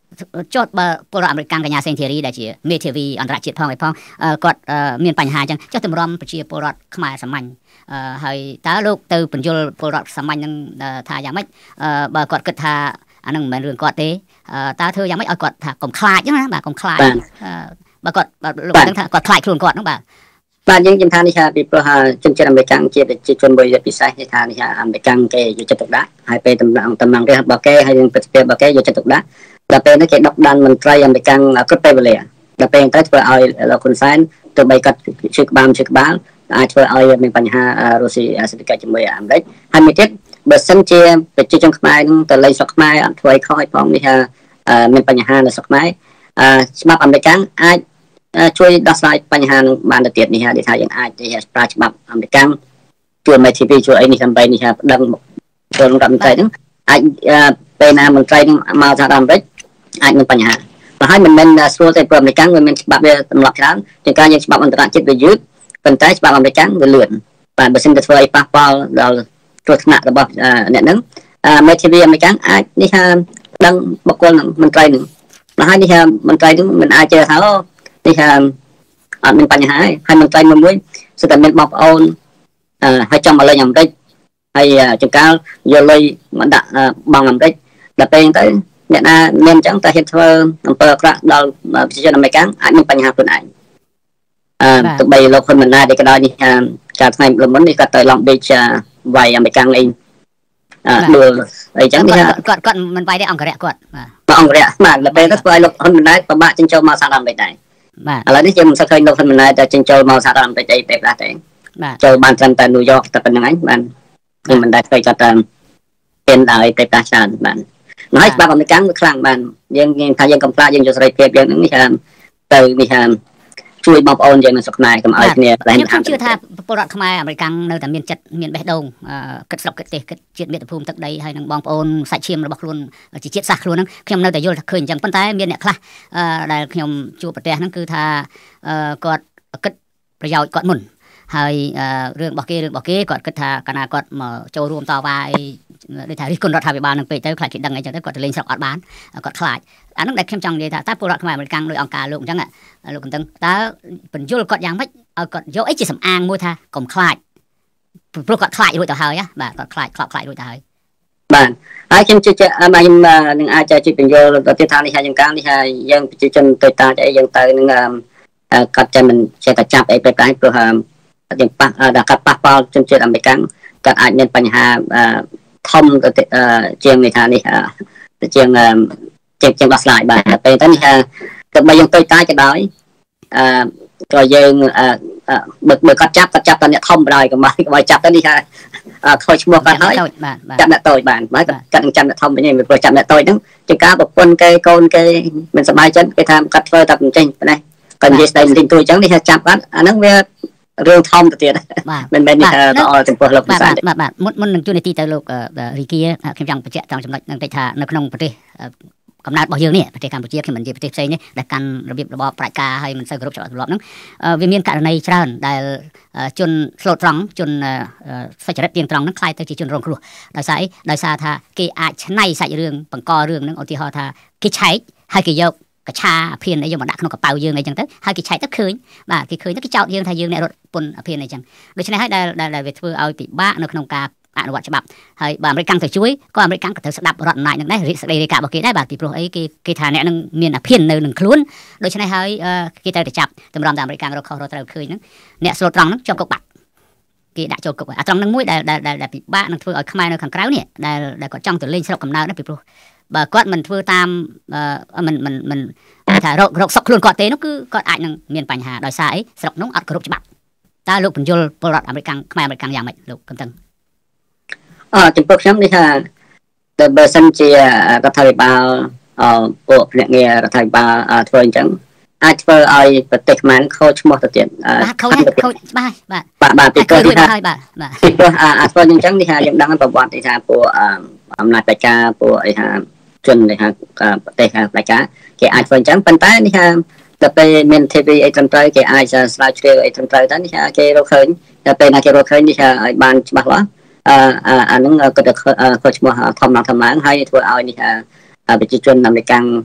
ចុះបើពលរដ្ឋអាមេរិកកញ្ញាសេងធីរីដែលជាមេធាវីអន្តរជាតិផងឯផងគាត់មានបញ្ហាអញ្ចឹងចុះទម្រាំប្រជាពលរដ្ឋខ្មែរសាមញ្ញហើយតើលោកទៅបញ្យល់ពលរដ្ឋសាមញ្ញនឹងថាយ៉ាងម៉េចបើគាត់គិតថាអានឹងមិនមែនរឿងគាត់ទេតើធ្វើយ៉ាងម៉េចឲ្យគាត់ថាកុំខ្លាចហ្នឹងណាបាទកុំខ្លាចបើគាត់លោកដឹងថាគាត់ខ្លាចខ្លួនគាត់ហ្នឹងបាទបាទយើងជំថានេះថាពីព្រោះជនជាតិអាមេរិកជាប្រជាជនមួយពិសេសនេះថានេះអាមេរិកគេយកចិត្តទុកដាក់ហើយពេលតំណែងតំណែងរបស់គេហើយនឹងប្រតិភិរបស់គេយកចិត្តទុកដាក់ដល់ពេលនេះគេដកដានមន្ត្រីអាមេរិកគ្រប់ពេលវេលាដល់ពេលទៅធ្វើឲ្យលោកហ៊ុនសែនទៅបីគាត់ជឿក្បាលជឿក្បាលអាចធ្វើឲ្យមានបញ្ហារុស្ស៊ីសេដ្ឋកិច្ចជាមួយអាមេរិកហើយមួយទៀតបើសិនជាប្រជាជនខ្មែរនឹងទៅលេងស្រុកខ្មែរអត់ធ្វើឲ្យខុសឲ្យផងនេះថាមានបញ្ហានៅស្រុកខ្មែរច្បាប់អាមេរិកអាចជួយដោះស្រាយបញ្ហានឹងបានទៅទៀតនេះថាថាយើងអាចប្រើច្បាប់អាមេរិកជួយមេធីវីជួយអីនេះដើម្បីនេះថាប្តឹងពលរដ្ឋមន្ត្រីហ្នឹងអាចពេលណាមន្ត្រីនឹងមកសហរដ្ឋអាមេរិកអាចមានបញ្ហាបើហើយមិនមែនស្រួលទេព្រោះអាមេរិកវាមានច្បាប់វាទម្លាប់ច្រើនជាការយើងច្បាប់អន្តរជាតិវាយឺតប៉ុន្តែច្បាប់អាមេរិកវាលឿនបាទបើសិនទៅធ្វើឲ្យប៉ះពាល់ដល់គ្រោះថ្នាក់របស់អ្នកហ្នឹងមេធាវីអាមេរិកអាចនេះថាដឹងបុគ្គលនឹងមន្ត្រីនឹងបើហើយនេះថាមន្ត្រីនឹងមិនអាចជឿថានេះថាអត់មានបញ្ហាហើយមន្ត្រីមួយមួយសិតតែមានបងប្អូនហើយចង់មកលេងអាមេរិកហើយចង្កាលយកលុយមកដាក់បងអាមេរិកដល់ពេលទៅអ្នកណាមានអញ្ចឹងតែហ៊ានធ្វើអំពើអាក្រក់ដល់ប្រជាជនអាមេរិកអាចមានបញ្ហាខ្លួនឯងអឺទោះបីលោកហ៊ុនម៉ាណែតក៏ដោយនេះការថ្ងៃលមុននេះគាត់ទៅឡង់ប៊ីចវាយអាមេរិកអីអឺដួលអីចឹងនេះគាត់គាត់មិនវាយទេអង្គរៈគាត់បាទអង្គរៈបាទដល់ពេលទៅធ្វើឲ្យលោកហ៊ុនម៉ាណែតពិបាកចិញ្ចោលមកសហរដ្ឋអាមេរិកដែរបាទឥឡូវនេះយើងមិនសូវឃើញលោកហ៊ុនម៉ាណែតតែចិញ្ចោលមកសហរដ្ឋអាមេរិកអីពេលខ្លះទេបាទចូលបានត្រឹមតែញូវយ៉កតែប៉ុណ្្នឹងឯងបាទខ្ញុំមិនដែលឃើញគាត់តាមពេលដល់ពេលខ្លះច្រើនបាទហើយច្បាប់អាមេរិកវាខ្លាំងបានយើងនិយាយថាយើងកំផ្លាយើងយកសេរីភាពយើងហ្នឹងនេះថាទៅនេះថាជួយបងប្អូនយើងនៅស្រុកខ្មែរកុំឲ្យគ្នាតែខ្ញុំជឿថាពលរដ្ឋខ្មែរអាមេរិកនៅតែមានចិត្តមានបេះដូងគិតស្រុកគិតទេសគិតជាតិមាតុភូមិទឹកដីហើយនឹងបងប្អូនសាច់ឈាមរបស់ខ្លួនជាជាតិសាសន៍ខ្លួនហ្នឹងខ្ញុំនៅតែយល់ថាឃើញអញ្ចឹងប៉ុន្តែមានអ្នកខ្លះដែលខ្ញុំជួបប្រទេសហ្នឹងគឺថាគាត់គិតប្រយោជន៍គាត់មុនហើយរឿងរបស់គេរឿងរបស់គេគាត់គិតថាកាលណាគាត់មកចូលរួមតវ៉ាអីដូចថារិះគន់រដ្ឋាភិបាលនឹងពេកទៅខ្លាចគេដឹងអីចឹងទៅគាត់ទៅលេងស្រុកអត់បានគាត់ខ្លាចអាហ្នឹងដែលខ្ញុំចង់និយាយថាតើពលរដ្ឋខ្មែរអាមេរិកដោយអង្គការលោកអញ្ចឹងលោកកំតឹងតើបញ្យល់គាត់យ៉ាងម៉េចឲ្យគាត់យកអីជាសំអាងមួយថាកុំខ្លាចព្រោះគាត់ខ្លាចរួចទៅហើយបាទគាត់ខ្លាចខ្លាប់ខ្លាចរួចទៅហើយបាទហើយខ្ញុំជឿជាក់ខ្ញុំនឹងអាចជួយបញ្យល់ទៅទៀតថានេះហើយយ៉ាងកាលនេះហើយយើងប្រជាជនតូចតាចអីយើងទៅនឹងគាត់ចាំមិនចេះតែចាប់អីទៅតែព្រោះយើងប៉ះដល់កាត់ប៉ះប៉ល់ជនជាតិអាមេរិកគាត់អាចមានបញ្ហាធំទៅជាងនេះថានេះទៅជាងជាងជាងដោះស្រាយបាទពេលទៅនេះទៅបើយើងទៅតាក៏ដោយអឺក៏យើងបើបើគាត់ចាប់គាត់ចាប់តែអ្នកធំបណ្ដោយកុំឲ្យកុំឲ្យចាប់ទៅនេះថាខូចឈ្មោះគាត់ហើយចាប់អ្នកតូចបានបាទគាត់នឹងចាប់អ្នកធំវិញឯងព្រោះចាប់អ្នកតូចហ្នឹងជាការប្រពន្ធគេកូនគេមិនសប្បាយចិត្តគេថាគាត់ធ្វើតែមិនចេញប៉ុណ្ណេះគាត់និយាយស្ដីមិនទិញទួយអញ្ចឹងនេះថាចាប់គាត់អាហ្នឹងវារឿងធំទៅទៀតមិនមែននេះល្អចំពោះលោកពិសាបាទបាទមុនមុននឹងជួននីតិទៅលោករីគីខ្ញុំចង់បញ្ជាក់ចង់ចំណុចនឹងតិចថានៅក្នុងប្រទេសកំណើតរបស់យើងនេះប្រទេសកម្ពុជាខ្ញុំមិននិយាយប្រទេសផ្សេងនេះដែលកាន់របៀបរបបប្រជាការហើយមិនសូវគោរពច្បាប់ទម្លាប់ហ្នឹងវាមានករណីច្រើនដែលជនស្លូតត្រង់ជនសុចរិតទៀងត្រង់ហ្នឹងខ្លាយទៅជាជនរងគ្រោះដោយសារអីដោយសារថាគេអាចច្នៃសាច់រឿងបង្ករឿងហ្នឹងឧទាហរណ៍ថាគេឆែកហើយគេយកកឆាអាភិនអីយកមកដាក់ក្នុងកប៉ៅយើងអីចឹងទៅហើយគេឆែកទៅឃើញបាទគេឃើញទៅគេចោទយើងថាយើងអ្នករត់ពន្ធអាភិនអីចឹងដូច្នេះហើយដែលដែលវាធ្វើឲ្យពិបាកនៅក្នុងការអនុវត្តច្បាប់ហើយបើអាមេរិកទៅជួយក៏អាមេរិកក៏ត្រូវស្ដាប់រដ្ឋអំណាចនឹងដែរសេចក្តីរាយការណ៍របស់គេដែរបាទពីព្រោះអីគេគេថាអ្នកនឹងមានអាភិននៅនឹងខ្លួនដូច្នេះហើយគេត្រូវតែចាប់តម្រាំតែអាមេរិករកខុសរកត្រូវឃើញហ្នឹងអ្នកស្លូតត្រង់ហ្នឹងជាប់គុកបាត់គេដាក់ចូលគុកអាត្រង់ហ្នឹងមួយដែលដែលពិបាកនឹងធ្វើឲ្យខ្មែរនៅខាងក្រៅនេះដែលដែលគាត់ចង់ទៅលេងស្រុកកំណើតណាពីព្រោះបើគាត់មិនធ្វើតាមមិនមិនមិនថារករកសុកខ្លួនគាត់ទេនោះគឺគាត់អាចនឹងមានបញ្ហាដោយសារអីស្រុកនោះអត់គោរពច្បាប់តើលោកបញ្យល់ពលរដ្ឋអាមេរិកខ្មែរអាមេរិកយ៉ាងម៉េចលោកកំតឹងអឺចំពោះខ្ញុំនេះថាតែបើសិនជារដ្ឋាភិបាលអឺពួកភ្នាក់ងាររដ្ឋាភិបាលធ្វើអញ្ចឹងអាចធ្វើឲ្យប្រទេសខ្មែរខូចឈ្មោះទៅទៀតបាទខូចខូចបាទបាទបាទបាទពីព្រោះថាបាទពីព្រោះអាធ្វើអញ្ចឹងនេះថាយើងដឹងប្រវត្តិថាពួកអំណាចប្រជាពួកអីថាជននេះថាប្រទេសប្រជាគេអាចធ្វើអញ្ចឹងប៉ុន្តែនេះថាតែពេលមាន ที วี អីត្រឹមត្រូវគេអាចស្រាវជ្រាវអីត្រឹមត្រូវទៅនេះថាគេរកឃើញតែពេលណាគេរកឃើញនេះថាឲ្យបានច្បាស់លាស់អឺអាហ្នឹងក៏ទៅខុសឈ្មោះធំឡើងធំឡើងហើយធ្វើឲ្យនេះថាប្រជាជនអាមេរិក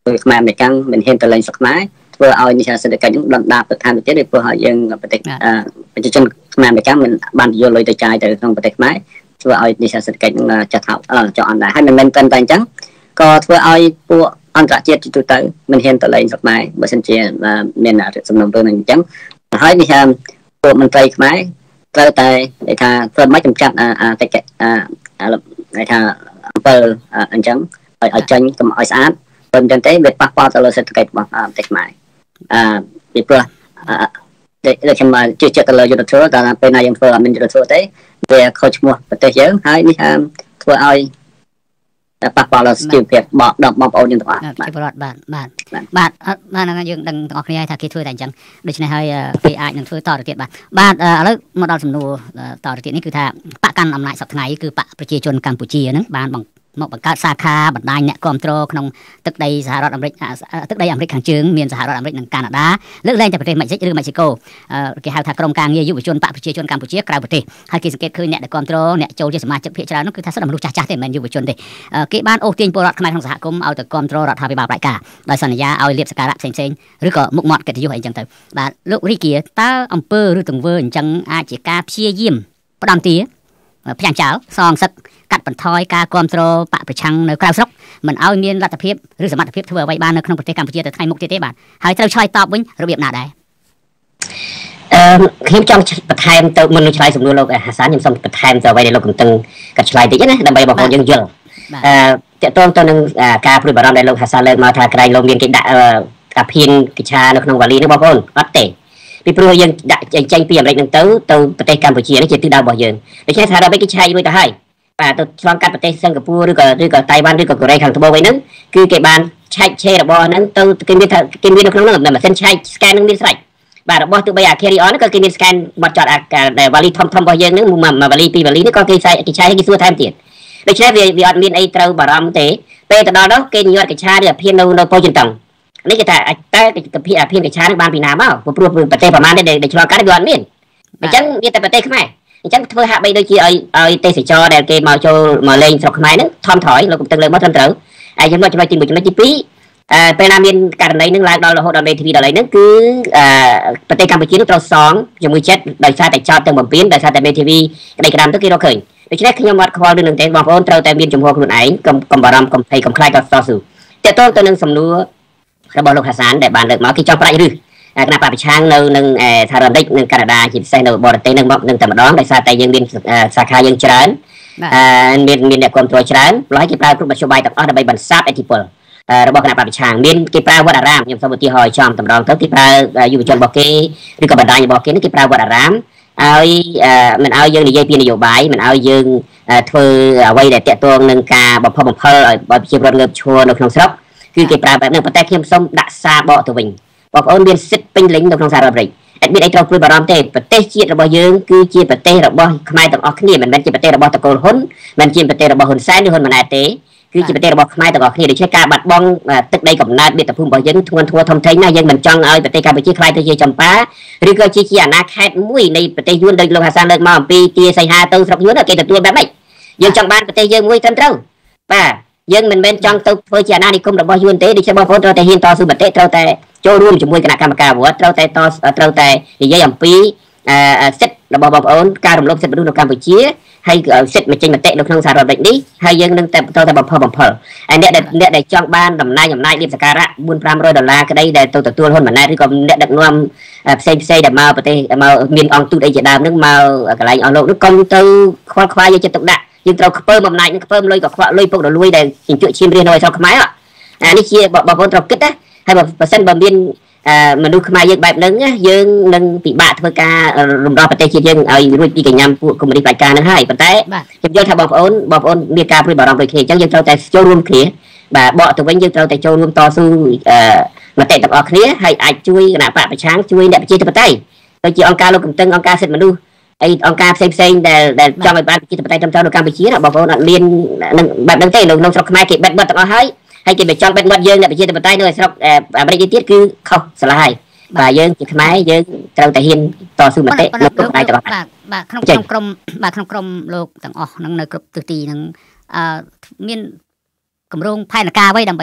ដោយខ្មែរអមេរិកមិនហ៊ានទៅលេងស្រុកខ្មែរធ្វើឲ្យនិស្សិតសេដ្ឋកិច្ចនឹងដណ្ដាបទៅខាងទៅទៀតដោយព្រោះយើងប្រទេសប្រជាជនខ្មែរអមេរិកមិនបានយកលុយទៅចាយទៅក្នុងប្រទេសខ្មែរធ្វើឲ្យនិស្សិតសេដ្ឋកិច្ចនឹងចាត់ថោចោលអន្តរហើយមិនមែនតែអញ្ចឹងក៏ធ្វើឲ្យពួកអន្តរជាតិជាទូទៅមិនហ៊ានទៅលេងស្រុកខ្មែរបើសិនជាមានសំណុំរឿងអញ្ចឹងហើយនេះពួកមន្ត្រីខ្មែរត្រូវតែគេថាធ្វើមិនចំចាត់អាតិចគេថាអំពើអញ្ចឹងឲ្យឲ្យចេញកុំឲ្យស្អាតព្រមទាំងតែវាប៉ះពាល់ទៅលើសេដ្ឋកិច្ចរបស់ប្រទេសខ្មែរអឺពីព្រោះដូចខ្ញុំជឿជាក់ទៅលើយុទ្ធធម៌តែពេលណាយើងធ្វើអត់មានយុទ្ធធម៌ទេវាខូចឈ្មោះប្រទេសយើងហើយនេះធ្វើឲ្យប៉ះពាល់ដល់ជីវភាពបងបងប្អូនយើងទាំងអស់បាទជីវរដ្ឋបាទបាទបាទបាទហ្នឹងយើងដឹងទាំងអស់គ្នាថាគេធ្វើតែអញ្ចឹងដូច្នេះហើយគេអាចនឹងធ្វើតទៅទៀតបាទបាទឥឡូវមកដល់សំណួរតទៅទៀតនេះគឺថាបកកាន់អំណាចសប្តាហ៍គឺបកប្រជាជនកម្ពុជាហ្នឹងបានបង្មកបង្កើតសាខាបណ្ដាញអ្នកគ្រប់គ្រងក្នុងទឹកដីសហរដ្ឋអាមេរិកទឹកដីអាមេរិកខាងជើងមានសហរដ្ឋអាមេរិកនិងកាណាដាលើកលែងតែប្រទេសម៉ាស៊ីកឬម៉ាស៊ីកូគេហៅថាក្រុមការងារយុវជនបកប្រជាជនកម្ពុជាក្រៅប្រទេសហើយគេសង្កេតឃើញអ្នកដែលគ្រប់គ្រងអ្នកចូលជាសមាជិកភាគច្រើននោះគឺថាសិទ្ធិមនុស្សចាស់ចាស់ទេមិនមែនយុវជនទេគេបានអូសទាញពលរដ្ឋខ្មែរក្នុងសហគមន៍ឲ្យទៅគ្រប់គ្រងរដ្ឋាភិបាលផ្ដាច់ការដោយសន្យាឲ្យលៀបសការៈផ្សេងៗឬក៏មុខមាត់កិត្តិយសអីចឹងទៅបាទលោករីគាតើអំពើឬទង្វើអញ្ចឹងអាចជាការព្យាយាមផ្ដំទាផ្យ៉ាងចោលសងសឹកកាត់បន្ថយការគ្រប់គ្រងបកប្រឆាំងនៅក្រៅស្រុកមិនឲ្យមានលទ្ធភាពឬសមត្ថភាពធ្វើអ្វីបាននៅក្នុងប្រទេសកម្ពុជាទៅថ្ងៃមុខទៀតទេបាទហើយត្រូវឆ្លើយតបវិញរបៀបណាដែរអឺខ្ញុំចង់បន្ថែមទៅមុននឹងឆ្លើយសំណួរលោកហាសានខ្ញុំសូមបន្ថែមទៅអ្វីដែលលោកកំតឹងកាត់ឆ្លើយតិចណាដើម្បីបងប្អូនយើងយល់អឺតកតងទៅនឹងការព្រួយបារម្ភដែលលោកហាសានលើកមកថាក្រែងលោកមានគេដាក់កាភៀនកិច្ឆានៅក្នុងវ៉ាលីនេះបងប្អូនអត់ទេពីព្រោះយើងដាក់ចេញពីអាមេរិកនឹងទៅទៅប្រទេសកម្ពុជានេះជាទិសដៅរបស់យើងដូច្នេះថាដល់ពេលគេឆែករួចទៅហើយបាទទៅឆ្លងកាត់ប្រទេសសិង្ហបុរីឬក៏ឬក៏តៃវ៉ាន់ឬក៏កូរ៉េខាងត្បូងអីហ្នឹងគឺគេបានឆែកឆេរបស់ហ្នឹងទៅគេមានថាគេមាននៅក្នុងហ្នឹងម៉ាស៊ីនឆែក scan ហ្នឹងមានស្រេចបាទរបស់ទោះបីអា carry on ហ្នឹងក៏គេមាន scan បត់ចត់អាវ៉ាលីធំធំរបស់យើងហ្នឹងមួយវ៉ាលីពីរវ៉ាលីនេះក៏គេឆែកគេឆែកគេសួរថែមទៀតដូច្នេះវាវាអត់មានអីត្រូវបារម្ភទេពេលទៅដល់នោះគេញាត់កិច្ឆាឬអាភៀននៅនៅពោធិ៍ចិនតឹងនេះគេថាតែអាភៀនអាភៀនកិច្ឆាហ្នឹងបានពីណាមកព្រោះប្រទេសប្រមាណទេដែលឆ្លងកាត់វាអត់មានអញ្ចឹងមានតែប្រទេសខ្មែរអញ្ចឹងធ្វើហាក់បីដូចជាឲ្យឲ្យទេសចរដែលគេមកចូលមកលេងស្រុកខ្មែរហ្នឹងថមថយលោកកំតឹងលើកមកត្រឹមត្រូវហើយចំណុចចំណុចទីមួយចំណុចទីពីរអឺពេលណាមានករណីហ្នឹងឡើងដល់រហូតដល់មេធាវីដល់អីហ្នឹងគឺអឺប្រទេសកម្ពុជានឹងត្រូវសងជាមួយចិត្តដោយសារតែចោតទាំងបំពេញដោយសារតែមេធាវីក្តីក្តាមទៅគេរកឃើញដូច្នេះខ្ញុំអត់ខ្វល់រឿងនឹងទេបងប្អូនត្រូវតែមានជំហរខ្លួនឯងកុំកុំបារម្ភកុំភ័យកុំខ្លាចក៏តស៊ូតើតើទៅនឹងសំណួររបស់លោកហាសានដែលបានលើកមកគេចង់ប្រាច់ឬគណៈបព្វឆាំងនៅនឹងសហរដ្ឋអាមេរិកនិងកាណាដាជាពិសេសនៅបរទេសនឹងមកនឹងតែម្ដងដោយសារតែយើងមានសាខាយើងច្រើនអឺមានមានអ្នកគ្រប់គ្រងច្រើនហើយគេប្រើគ្រប់មធ្យោបាយទាំងអស់ដើម្បីបន្សាបឥទ្ធិពលរបស់គណៈបព្វឆាំងមានគេប្រើវត្តអារាមខ្ញុំសូមឧទាហរណ៍ចំតម្រងទៅគេប្រើយុវជនរបស់គេឬក៏បណ្ដាញរបស់គេនេះគេប្រើវត្តអារាមឲ្យមិនឲ្យយើងនិយាយពីនយោបាយមិនឲ្យយើងធ្វើអ្វីដែលតាក់ទងនឹងការបំផុសបំផុលឲ្យប្រជាពលរដ្ឋងើបឈរនៅក្នុងស្រុកគឺគេប្រើបែបហ្នឹងប៉ុន្តែខ្ញុំសូមដាក់សារបកទៅវិញបងប្អូនមានសិទ្ធិពេញលេញនៅក្នុងសហរដ្ឋអាមេរិកអត់មានអីត្រូវព្រួយបារម្ភទេប្រទេសជាតិរបស់យើងគឺជាប្រទេសរបស់ខ្មែរទាំងអស់គ្នាមិនមែនជាប្រទេសរបស់តកូលហ៊ុនមិនជាប្រទេសរបស់ហ៊ុនសែនឬហ៊ុនម៉ាណែតទេគឺជាប្រទេសរបស់ខ្មែរទាំងអស់គ្នាដូច្នេះការបាត់បង់ទឹកដីកំណើតមាតុភូមិរបស់យើងធ្ងន់ធ្ងរធំធេងណាស់យើងមិនចង់ឲ្យប្រទេសកម្ពុជាក្លាយទៅជាចម្ប៉ាឬក៏ជាជាអាណាខេត្តមួយនៃប្រទេសយួនដោយលោកហាសានលើកមកអំពីទាសីហាទៅស្រុកយួនគេទទួលបែបម៉េចយើងចង់បានប្រទេសយើងមួយត្រឹមត្រូវបាទយើងមិនមែនចង់ទៅធ្វើជាអាណានិគមរបស់យួនទេដូច្នេះបងប្អូនត្រូវតែហ៊ានតស៊ូមតិត្រូវតែចូលរួមជាមួយគណៈកម្មការវត្តត្រូវតែតត្រូវតែនិយាយអំពីសិទ្ធិរបស់បងប្អូនការរំលោភសិទ្ធិមនុស្សនៅកម្ពុជាហើយសិទ្ធិបញ្ចេញមតិនៅក្នុងសហរដ្ឋអាមេរិកនេះហើយយើងនឹងតែត្រូវតែបំផុសបំផុលហើយអ្នកដែលអ្នកដែលចង់បានតំណែងអំណាចលៀបសការៈបួនប្រាំរយដុល្លារក្តីដែលទៅទទួលហ៊ុនម៉ាណែតឬក៏អ្នកដឹកនាំផ្សេងផ្សេងដែលមកប្រទេសមកមានអង្គទូតអីជាដើមនឹងមកកន្លែងអស់លោកនោះកុំទៅខ្វល់ខ្វាយយកចិត្តទុកដាក់យើងត្រូវខ្ពើមអំណាចនឹងខ្ពើមលុយក៏ខ្វក់លុយពុករលួយដែលជញ្ជក់ឈាមរះនៅស្រុកខ្មែរអានេះជាបងប្អូនត្រូវគិតណាហើយបើសិនបើមានមនុស្សខ្មែរយើងបែបហ្នឹងយើងនឹងពិបាកធ្វើការរំដោះប្រទេសជាតិយើងឲ្យរួចពីកញ្ញាពួកកុម្មុយនីសផ្ដាច់ការហ្នឹងហើយប៉ុន្តែខ្ញុំយល់ថាបងប្អូនបងប្អូនមានការព្រួយបារម្ភដូចគ្នាអញ្ចឹងយើងត្រូវតែចូលរួមគ្នាបាទបកទៅវិញយើងត្រូវតែចូលរួមតស៊ូមតិទាំងអស់គ្នាហើយអាចជួយគណៈបកប្រឆាំងជួយអ្នកប្រជាធិបតេយ្យដូចជាអង្គការលោកកំតឹងអង្គការសិទ្ធិមនុស្សអីអង្គការផ្សេងផ្សេងដែលដែលចង់ឲ្យបានប្រជាធិបតេយ្យត្រឹមត្រូវនៅកម្ពុជាណាបងប្អូនអត់មានបែបហ្នឹងទេនៅក្នុងស្រុកខ្មែរគេបិទបាត់ទាំងអស់ហើយហើយគេមិនចង់បិទបាត់យើងអ្នកប្រជាធិបតេយ្យនៅស្រុកអាមេរិកទៀតគឺខុសឆ្លាហើយបាទយើងជាខ្មែរយើងត្រូវតែហ៊ានតស៊ូមតិនៅក្នុងដៃទាំងអស់បាទបាទក្នុងក្នុងក្រុមបាទក្នុងក្រុមលោកទាំងអស់ហ្នឹងនៅគ្រប់ទិសទីហ្នឹងអឺមានគម្រោងផែនការអ្វីដើម្បី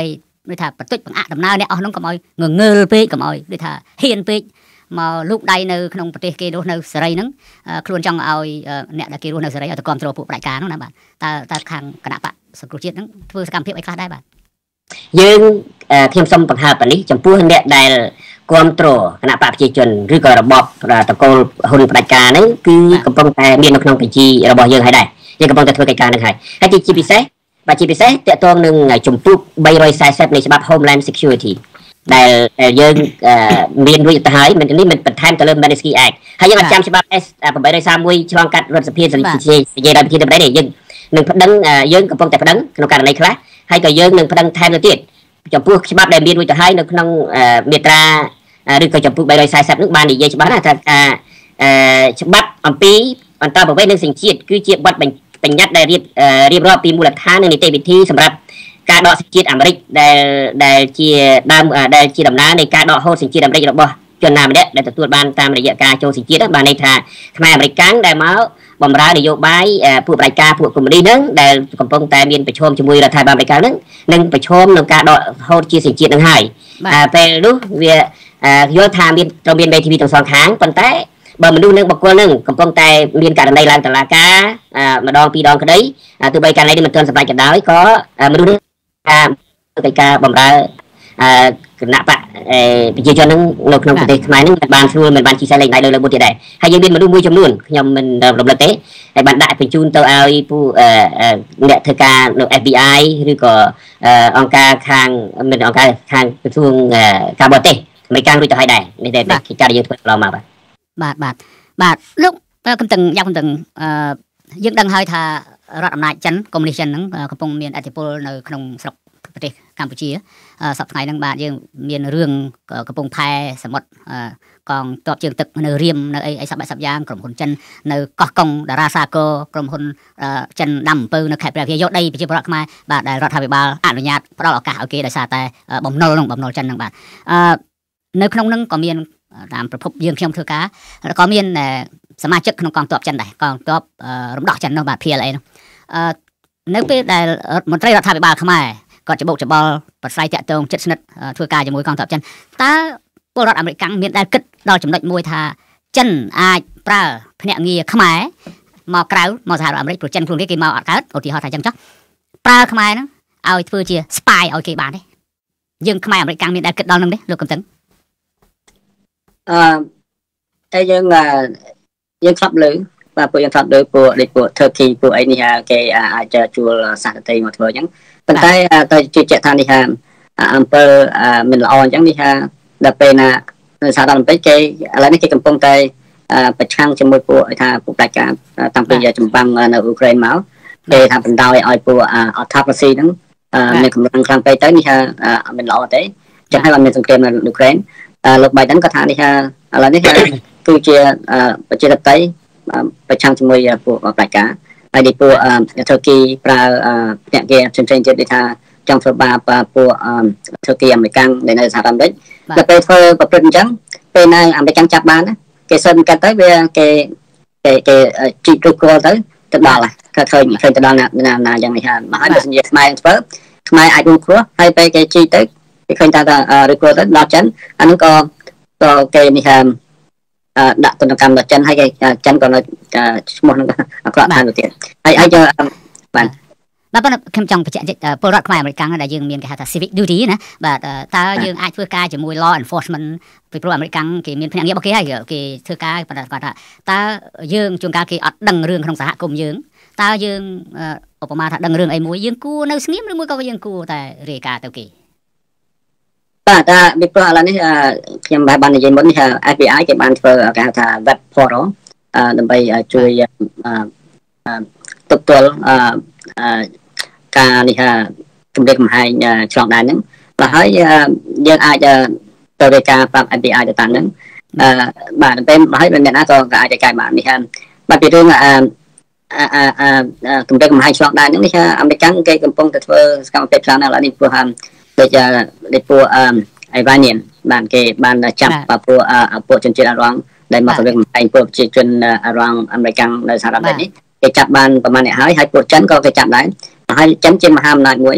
ដូចថាបន្តិចបង្អាក់ដំណើរអ្នកអស់នោះកុំឲ្យងងើលពេកកុំឲ្យដូចថាហ៊ានពេកមកលូកដៃនៅក្នុងប្រទេសគេរស់នៅសេរីហ្នឹងខ្លួនចង់ឲ្យអ្នកដែលគេរស់នៅសេរីឲ្យទៅគ្រប់គ្រងពួកប្រជាការហ្នឹងណាបាទតើតើខាងគណៈបកសង្គ្រោះជាតិហ្នឹងធ្វើសកម្មភាពអីខ្លះដែរបាទយើងខ្ញុំសូមបង្ហើបនេះចំពោះអ្នកដែលគ្រប់គ្រងគណៈបកប្រជាជនឬក៏របបតកូលហ៊ុនផ្ដាច់ការហ្នឹងគឺកំពុងតែមាននៅក្នុងបញ្ជីរបស់យើងហើយដែរយើងកំពុងតែធ្វើកិច្ចការហ្នឹងហើយហើយជាពិសេសបាទជាពិសេសតកតងនឹងជំពូកបីរយសែសិបនៃច្បាប់ Homeland Security ដែលយើងមានរួចទៅហើយមិននេះមិនបន្ថែមទៅលើ Magnitsky Act ហើយយើងអាចចាំច្បាប់ S 831ឆ្លងកាត់រដ្ឋសភានិយាយដោយវិធីតែម្ដងនេះយើងនឹងប្តឹងយើងកំពុងតែប្តឹងក្នុងករណីខ្លះហើយក៏យើងនឹងប្តឹងថែមទៅទៀតចំពោះច្បាប់ដែលមានរួចទៅហើយនៅក្នុងមាត្រាឬក៏ចំពោះបីរយសែសិបនោះបាននិយាយច្បាស់ណាថាការច្បាប់អំពីបន្តប្រវេសន៍និងសញ្ជាតិគឺជាបទបញ្ញត្តិដែលរៀបរៀបរាប់ពីមូលដ្ឋាននិងនីតិវិធីសម្រាប់ការដកសញ្ជាតិអាមេរិកដែលដែលជាដើមដែលជាដំណើរនៃការដកហូតសញ្ជាតិអាមេរិករបស់ជនណាម្នាក់ដែលទទួលបានតាមរយៈការចូលសញ្ជាតិបានន័យថាខ្មែរអាមេរិកកាំងដែលមកបម្រើនយោបាយពួកប្រជាការពួកកុម្មុយនីសហ្នឹងដែលកំពុងតែមានប្រឈមជាមួយរដ្ឋាភិបាលអាមេរិកហ្នឹងនឹងប្រឈមនឹងការដកហូតជាសញ្ជាតិហ្នឹងហើយពេលនោះវាយល់ថាមានត្រូវមានមេធាវីទាំងសងខាងប៉ុន្តែបើមនុស្សនឹងបុគ្គលនឹងកំពុងតែមានករណីឡើងតុលាការម្ដងពីរដងក្តីទោះបីករណីនេះមិនទាន់សម្រេចក៏ដោយក៏មនុស្សនឹងការការបំរើគណៈបកប្រជាជននឹងនៅក្នុងប្រទេសខ្មែរនឹងបានស្រួលមិនបានជីសែលេខដៃលើលើមុនទៀតដែរហើយយើងមានមនុស្សមួយចំនួនខ្ញុំមិនរំលឹកទេហើយបានដាក់បញ្ជូនទៅឲ្យពួកអ្នកធ្វើការនៅ F B I ឬក៏អង្គការខាងមិនអង្គការខាងក្រសួងការបរទេសអាមេរិករួចទៅហើយដែរនេះតែកិច្ចការយើងធ្វើកន្លងមកបាទបាទបាទបាទលោកកំតឹងយ៉ាងកំតឹងអឺយើងដឹងហើយថារដ្ឋអំណាចចិនកុម្មុយនីសចិនហ្នឹងកំពុងមានឥទ្ធិពលនៅក្នុងស្រុកប្រទេសកម្ពុជាសប្តាហ៍ថ្ងៃហ្នឹងបាទយើងមានរឿងកំពុងផែសមុទ្រកងទ័ពជើងទឹកនៅរៀមនៅអីអីសប្បាយសប្យ៉ាងក្រុមហ៊ុនចិននៅកោះកុងតារាសាគរក្រុមហ៊ុនចិនដាំអំពៅនៅខេត្តព្រះវិហារយកដីប្រជាពលរដ្ឋខ្មែរបាទដែលរដ្ឋាភិបាលអនុញ្ញាតផ្ដល់ឱកាសឲ្យគេដោយសារតែបំណុលហ្នឹងបំណុលចិនហ្នឹងបាទអឺនៅក្នុងហ្នឹងក៏មានតាមប្រភពយើងខ្ញុំធ្វើការក៏មានសមាជិកក្នុងកងទ័ពចិនដែរកងទ័ពរំដោះចិននោះបាទ P L A នោះអឺនៅពេលដែលមន្ត្រីរដ្ឋាភិបាលខ្មែរគាត់ច្បោកច្បល់ប្រស្រ័យតាក់ទងចិត្តស្និទ្ធធ្វើការជាមួយកងទ័ពចិនតើពលរដ្ឋអាមេរិកកាំងមានដែលគិតដល់ចំណុចមួយថាចិនអាចប្រើភ្នាក់ងារខ្មែរមកក្រៅមកសហរដ្ឋអាមេរិកព្រោះចិនខ្លួនគេគេមកអត់កើតឧទាហរណ៍ថាចឹងចុះប្រើខ្មែរហ្នឹងឲ្យធ្វើជា spy ឲ្យគេបានទេយើងខ្មែរអាមេរិកកាំងមានដែលគិតដល់ហ្នឹងទេលោកកំតឹងអឺតែយើងយើងខ្លប់លើបាទពួកយើងខ្លប់លើពួកដូចពួក Turkey ពួកអីនេះគេអាចជួលសាស្ត្រតីមកធ្វើអញ្ចឹងប៉ុន្តែតែជឿជាក់ថានេះថាអំពើមិនល្អអញ្ចឹងនេះថាដល់ពេលណានៅសហរដ្ឋអាមេរិកគេឥឡូវនេះគេកំពុងតែប្រឆាំងជាមួយពួកថាពួកផ្ដាច់ការតាំងពីចម្បាំងនៅអ៊ុក្រែនមកគេថាបណ្ដោយឲ្យពួកអត់ថាប្រស៊ីហ្នឹងមានកម្លាំងខ្លាំងពេកទៅនេះថាមិនល្អទេចឹងហើយបានមានសង្គ្រាមនៅអ៊ុក្រែនលោកបៃដិនក៏ថានេះថាឥឡូវនេះគឺជាប្រជាធិបតេយ្យប្រឆាំងជាមួយពួកផ្ដាច់ការហើយនេះពួកធឺគីប្រើភ្នាក់ងារផ្សេងៗទៀតដូចថាចង់ធ្វើបាបពួកធឺគីអាមេរិកនៅនៅសហរដ្ឋអាមេរិកដល់ពេលធ្វើប្រព្រឹត្តអញ្ចឹងពេលណាអាមេរិកចាប់បានគេសិនកាត់ទៅវាគេគេគេជីកគោលទៅទៅដល់ហើយឃើញឃើញទៅដល់ណាណាយ៉ាងនេះហើយមកហើយបើសញ្ញាខ្មែរធ្វើខ្មែរអាចរួមគ្រោះហើយពេលគេជីកទៅគេឃើញថាឬគោលទៅដល់ចិនអានោះក៏ក៏គេនេះថាដាក់ទណ្ឌកម្មដល់ចិនហើយគេចិនក៏នៅឈ្មោះនឹងអាក្រក់ថែមទៅទៀតហើយហើយយកបាទបាទប៉ុន្តែខ្ញុំចង់បញ្ជាក់ពលរដ្ឋខ្មែរអាមេរិកដែលយើងមានគេហៅថា civic duty ណាបាទតើយើងអាចធ្វើការជាមួយ law enforcement ពីព្រោះអាមេរិកគេមានភ្នាក់ងាររបស់គេហើយគេធ្វើការប៉ុន្តែគាត់ថាតើយើងជួនកាលគេអត់ដឹងរឿងក្នុងសហគមន៍យើងតើយើងឧបមាថាដឹងរឿងអីមួយយើងគួរនៅស្ងៀមឬមួយក៏យើងគួរតែរាយការណ៍ទៅគេបាទតែពីព្រោះឥឡូវនេះខ្ញុំបាននិយាយមុននេះ F B I គេបានធ្វើគេហៅថា web portal ដើម្បីជួយទប់ទល់ការនេះថាគម្រិតកំហែងឆ្លងដែនហ្នឹងដល់ហើយយើងអាចទៅរាយការណ៍ប្រាប់ F B I ទៅតាមហ្នឹងបាទពេលហើយមិនមែនណាក៏អាចរាយការណ៍បាននេះហើយបាទពីរឿងអឺគម្រិតកំហែងឆ្លងដែនហ្នឹងនេះអាមេរិកគេកំពុងតែធ្វើសកម្មភាពខ្លាំងណាស់ឥឡូវនេះព្រោះថាដូចដូចពួកអីវ៉ានីនបានគេបានចាប់ពួកពួកជនជាតិអារ៉ង់ដែលមកគម្រិតកំហែងពួកប្រជាជនអារ៉ង់អាមេរិកនៅសហរដ្ឋអាមេរិកនេះគេចាប់បានប្រមាណអ្នកហើយហើយពួកចិនក៏គេចាប់ដែរហើយចិនជាមហាអំណាចមួយ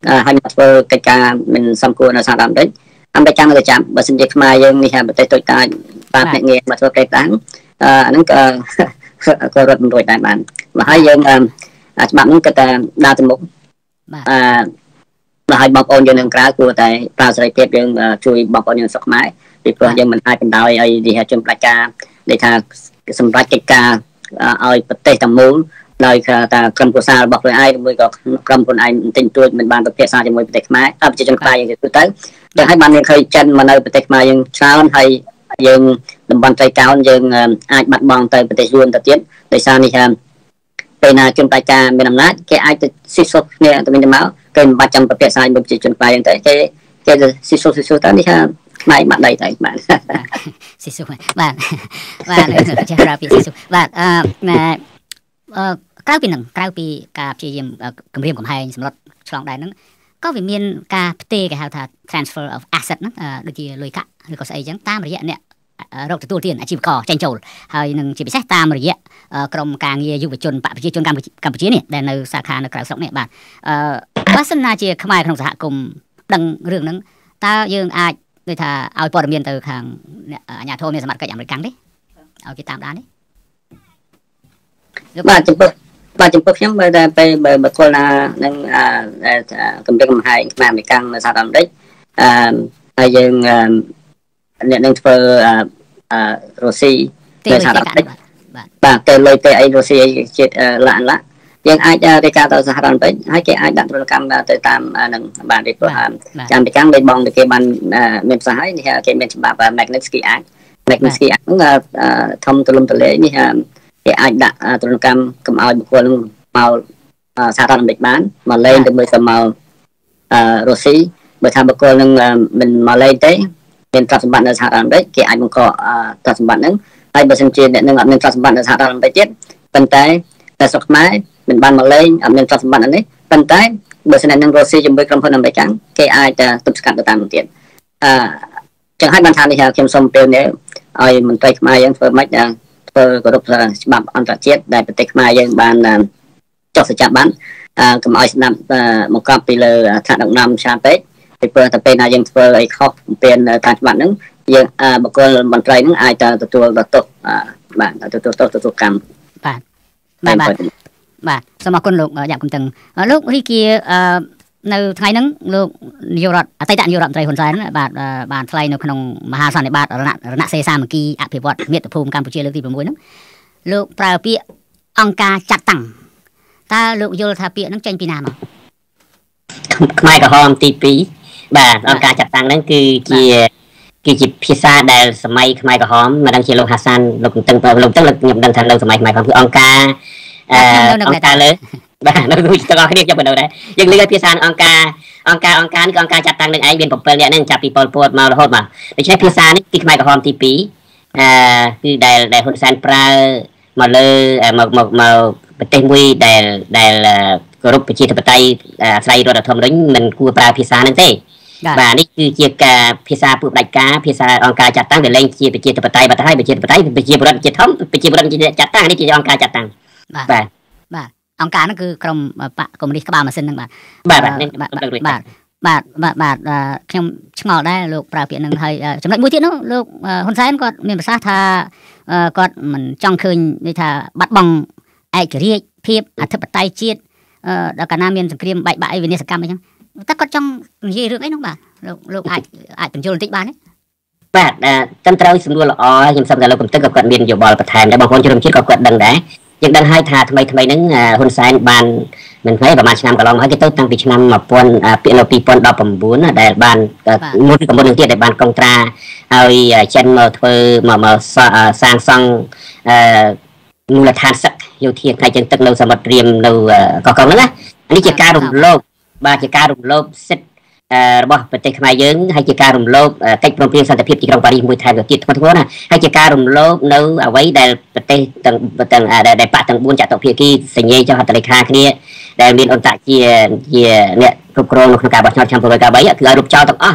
ហើយមកធ្វើកិច្ចការមិនសំគួរនៅសហរដ្ឋអាមេរិកអាមេរិកចាំទៅចាប់បើសិនជាខ្មែរយើងនេះប្រទេសតូចតាចបាទអ្នកងារមកធ្វើកិច្ចតាំងអាហ្នឹងក៏ក៏រត់មិនរួចដែរបានមកហើយយើងច្បាប់ហ្នឹងក៏តែដើរទៅមុខអឺដល់ឲ្យបងប្អូនយើងនៅក្រៅគួរតែប្រើសេរីភាពយើងជួយបងប្អូនយើងស្រុកខ្មែរពីព្រោះយើងមិនអាចបណ្ដោយឲ្យនិយាយជនផ្ដាច់ការដែលថាសម្រាប់កិច្ចការឲ្យប្រទេសទាំងមូលដោយថាក្រុមប្រឹក្សារបស់ខ្លួនឯងឬក៏ក្រុមខ្លួនឯងទិញទួចមិនបានប្រកាសជាមួយប្រទេសខ្មែរអភិជាជនខ្មែរយើងទៅទៅតែឲ្យបានមានឃើញចិនមកនៅប្រទេសខ្មែរយើងច្រើនហើយយើងតំបន់ត្រីកោណយើងអាចបាត់បង់ទៅប្រទេសយួនទៅទៀតដោយសារនេះពេលណាជនផ្ដាច់ការមានអំណាចគេអាចទៅស៊ីសុខគ្នាទៅវិញទៅមកគេមិនបាច់ចាំប្រកាសជាមួយប្រជាជនខ្មែរយើងទៅគេគេទៅស៊ីសុខស៊ីសុខទៅនេះថាខ្មែរបាត់ដីទៅបាទស៊ីសុខបាទបាទចាស់ប្រាប់ពីស៊ីសុខបាទអឺក្រៅពីហ្នឹងក្រៅពីការព្យាយាមគម្រាមកំហែងសម្រាប់ឆ្លងដែនហ្នឹងក៏វាមានការផ្ទេរគេហៅថា transfer of asset ហ្នឹងដូចជាលុយកាក់ឬក៏ស្អីចឹងតាមរយៈអ្នករកទទួលទានអាជីវករចេញចូលហើយនឹងជាពិសេសតាមរយៈក្រមការងារយុវជនបកប្រជាជនកម្ពុជាកម្ពុជានេះដែលនៅសាខានៅក្រៅស្រុកនេះបាទអឺបើសិនណាជាខ្មែរក្នុងសហគមន៍ដឹងរឿងហ្នឹងតើយើងអាចដូចថាឲ្យព័ត៌មានទៅខាងអាជ្ញាធរមានសមត្ថកិច្ចអាមេរិកទេឲ្យគេតាមដានទេបាទចំពោះបាទចំពោះខ្ញុំបើតែពេលបើបុគ្គលណានឹងកម្រិតកំហែងខ្មែរអាមេរិកនៅសហរដ្ឋអាមេរិកអឺហើយយើងអ្នកនឹងធ្វើអឺរុស្ស៊ីនៅសហរដ្ឋអាមេរិកបាទទៅលុយទៅអីរុស្ស៊ីជាតិឡានឡាយើងអាចរាយការណ៍ទៅសហរដ្ឋអាមេរិកហើយគេអាចដាក់ទរណកម្មទៅតាមនឹងបាទពីព្រោះចាំពីកាំងលេខបងគេបានមានផ្សាយហើយនេះគេមានច្បាប់ Magnitsky Act Magnitsky Act ហ្នឹងធំទូលំទូលាយនេះគេអាចដាក់ទរណកម្មកុំឲ្យបុគ្គលនឹងមកសហរដ្ឋអាមេរិកបានមកលេងទៅមើលទៅមករុស្ស៊ីបើថាបុគ្គលនឹងមិនមកលេងទេមានទ្រព្យសម្បត្តិនៅសហរដ្ឋអាមេរិកគេអាចបង្កកទ្រព្យសម្បត្តិហ្នឹងហើយបើសិនជាអ្នកនឹងអត់មានទ្រព្យសម្បត្តិនៅសហរដ្ឋអាមេរិកទៀតប៉ុន្តែតែស្រុកខ្មែរមិនបានមកលេងអត់មានទ្រព្យសម្បត្តិនេះប៉ុន្តែបើសិននឹងរុស្ស៊ីជាមួយក្រុមហ៊ុនអាមេរិកគេអាចទប់ស្កាត់ទៅតាមនោះទៀតអឺចឹងហើយបានថានេះខ្ញុំសូមពេលនេះឲ្យមន្ត្រីខ្មែរយើងធ្វើម៉េចធ្វើគោរពច្បាប់អន្តរជាតិដែលប្រទេសខ្មែរយើងបានចុះសច្ចៈបានកុំឲ្យស្ដាប់មកកប់ពីលើថ្នាក់ដឹកនាំច្រើនពេកពីព្រោះតែពេលណាយើងធ្វើអីខុសបំពេញតាមច្បាប់ហ្នឹងយើងបុគ្គលមន្ត្រីហ្នឹងអាចទទួលទោសបាទទទួលទោសទទួលកម្មបាទបាទបាទសូមអរគុណលោកយ៉ាប់កំតឹងលោករីគានៅថ្ងៃហ្នឹងលោកនាយករដ្ឋអតីតនាយករដ្ឋមន្ត្រីហ៊ុនសែនបាទបានថ្លែងនៅក្នុងមហាសន្និបាតរណរណសេសាមគ្គីអភិវឌ្ឍមាតុភូមិកម្ពុជាលើកទី6ហ្នឹងលោកប្រើពាក្យអង្គការចាត់តាំងតើលោកយល់ថាពាក្យហ្នឹងចេញពីណាមកខ្មែរក្រហមទី2បាទអង្គការចាត់តាំងហ្នឹងគឺជាគឺជាភាសាដែលសម័យខ្មែរក្រហមមិនដឹងជាលោកហាសានលោកកំតឹងលោកកំតឹងខ្ញុំដឹងថានៅសម័យខ្មែរក្រហមគឺអង្គការអឺអង្គការលើបាទនៅដូចទាំងអស់គ្នាខ្ញុំមិនដឹងដែរយើងលើកភាសាអង្គការអង្គការអង្គការនេះគឺអង្គការចាត់តាំងនឹងឯងមាន7នាក់ហ្នឹងចាប់ពីប៉ុលពតមករហូតមកដូច្នេះភាសានេះគឺខ្មែរក្រហមទី2អឺគឺដែលដែលហ៊ុនសែនប្រើមកលើមកមកមកប្រទេសមួយដែលដែលគោរពប្រជាធិបតេយ្យអាស្រ័យរដ្ឋធម្មនុញ្ញមិនគួរប្រើភាសាហ្នឹងទេបាទនេះគឺជាការភាសាពុះផ្ដាច់ការភាសាអង្គការចាត់តាំងដែលលែងជាប្រជាធិបតេយ្យបាត់ហើយប្រជាធិបតេយ្យប្រជាពលរដ្ឋជាធំប្រជាពលរដ្ឋជាចាត់តាំងនេះជាអង្គការចាត់តាំងបាទបាទអង្គការហ្នឹងគឺក្រុមបកកុម្មុយនីសក្បាលម៉ាស៊ីនហ្នឹងបាទបាទបាទបាទបាទបាទបាទខ្ញុំឆ្ងល់ដែរលោកប្រើពាក្យហ្នឹងហើយចំណុចមួយទៀតនោះលោកហ៊ុនសែនគាត់មានប្រសាសន៍ថាគាត់មិនចង់ឃើញដូចថាបាត់បង់ឯករាជ្យភាពអធិបតេយ្យជាតិដល់កាលណាមានសង្គ្រាមបែកបាក់អីវិនាសកម្មអីចឹងតែគាត់ចង់និយាយរឿងអីនោះបាទលោកលោកអាចអាចបញ្យល់បន្តិចបានទេបាទត្រឹមត្រូវសំណួរល្អខ្ញុំសូមតែលោកកំតឹកក៏គាត់មានយោបល់បន្ថែមដែរបងប្អូនជនជាតិក៏គាត់ដឹងដែរយើងដឹងហើយថាថ្មីថ្មីហ្នឹងហ៊ុនសែនបានមិនថ្មីប្រហែលឆ្នាំកន្លងមកហើយគេទៅតាំងពីឆ្នាំ1000ពាក្យនៅ2019ដែលបានមួយពីកម្ពុជាទៀតដែលបានកុងត្រាឲ្យចិនមកធ្វើមកមកសាងសង់អឺមូលដ្ឋានសឹកយោធាផ្នែកជើងទឹកនៅសមុទ្ររៀមនៅកោះកុងហ្នឹងណានេះជាការរំលោភបាទជាការរំលោភសិទ្ធិរបស់ប្រទេសខ្មែរយើងហើយជាការរំលោភកិច្ចព្រមព្រៀងសន្តិភាពទីក្រុងប៉ារីសមួយថែមទៅទៀតធ្ងន់ធ្ងរណាហើយជាការរំលោភនៅអ្វីដែលប្រទេសទាំងទាំងដែលបកទាំង4ចតុភាគីសញ្ញេចុះហត្ថលេខាគ្នាដែលមានអន្តរជាតិជាអ្នកគ្រប់គ្រងនៅក្នុងការបោះឆ្នោតឆ្នាំtwo thousand thirteenគឺឲ្យរំចោលទាំងអស់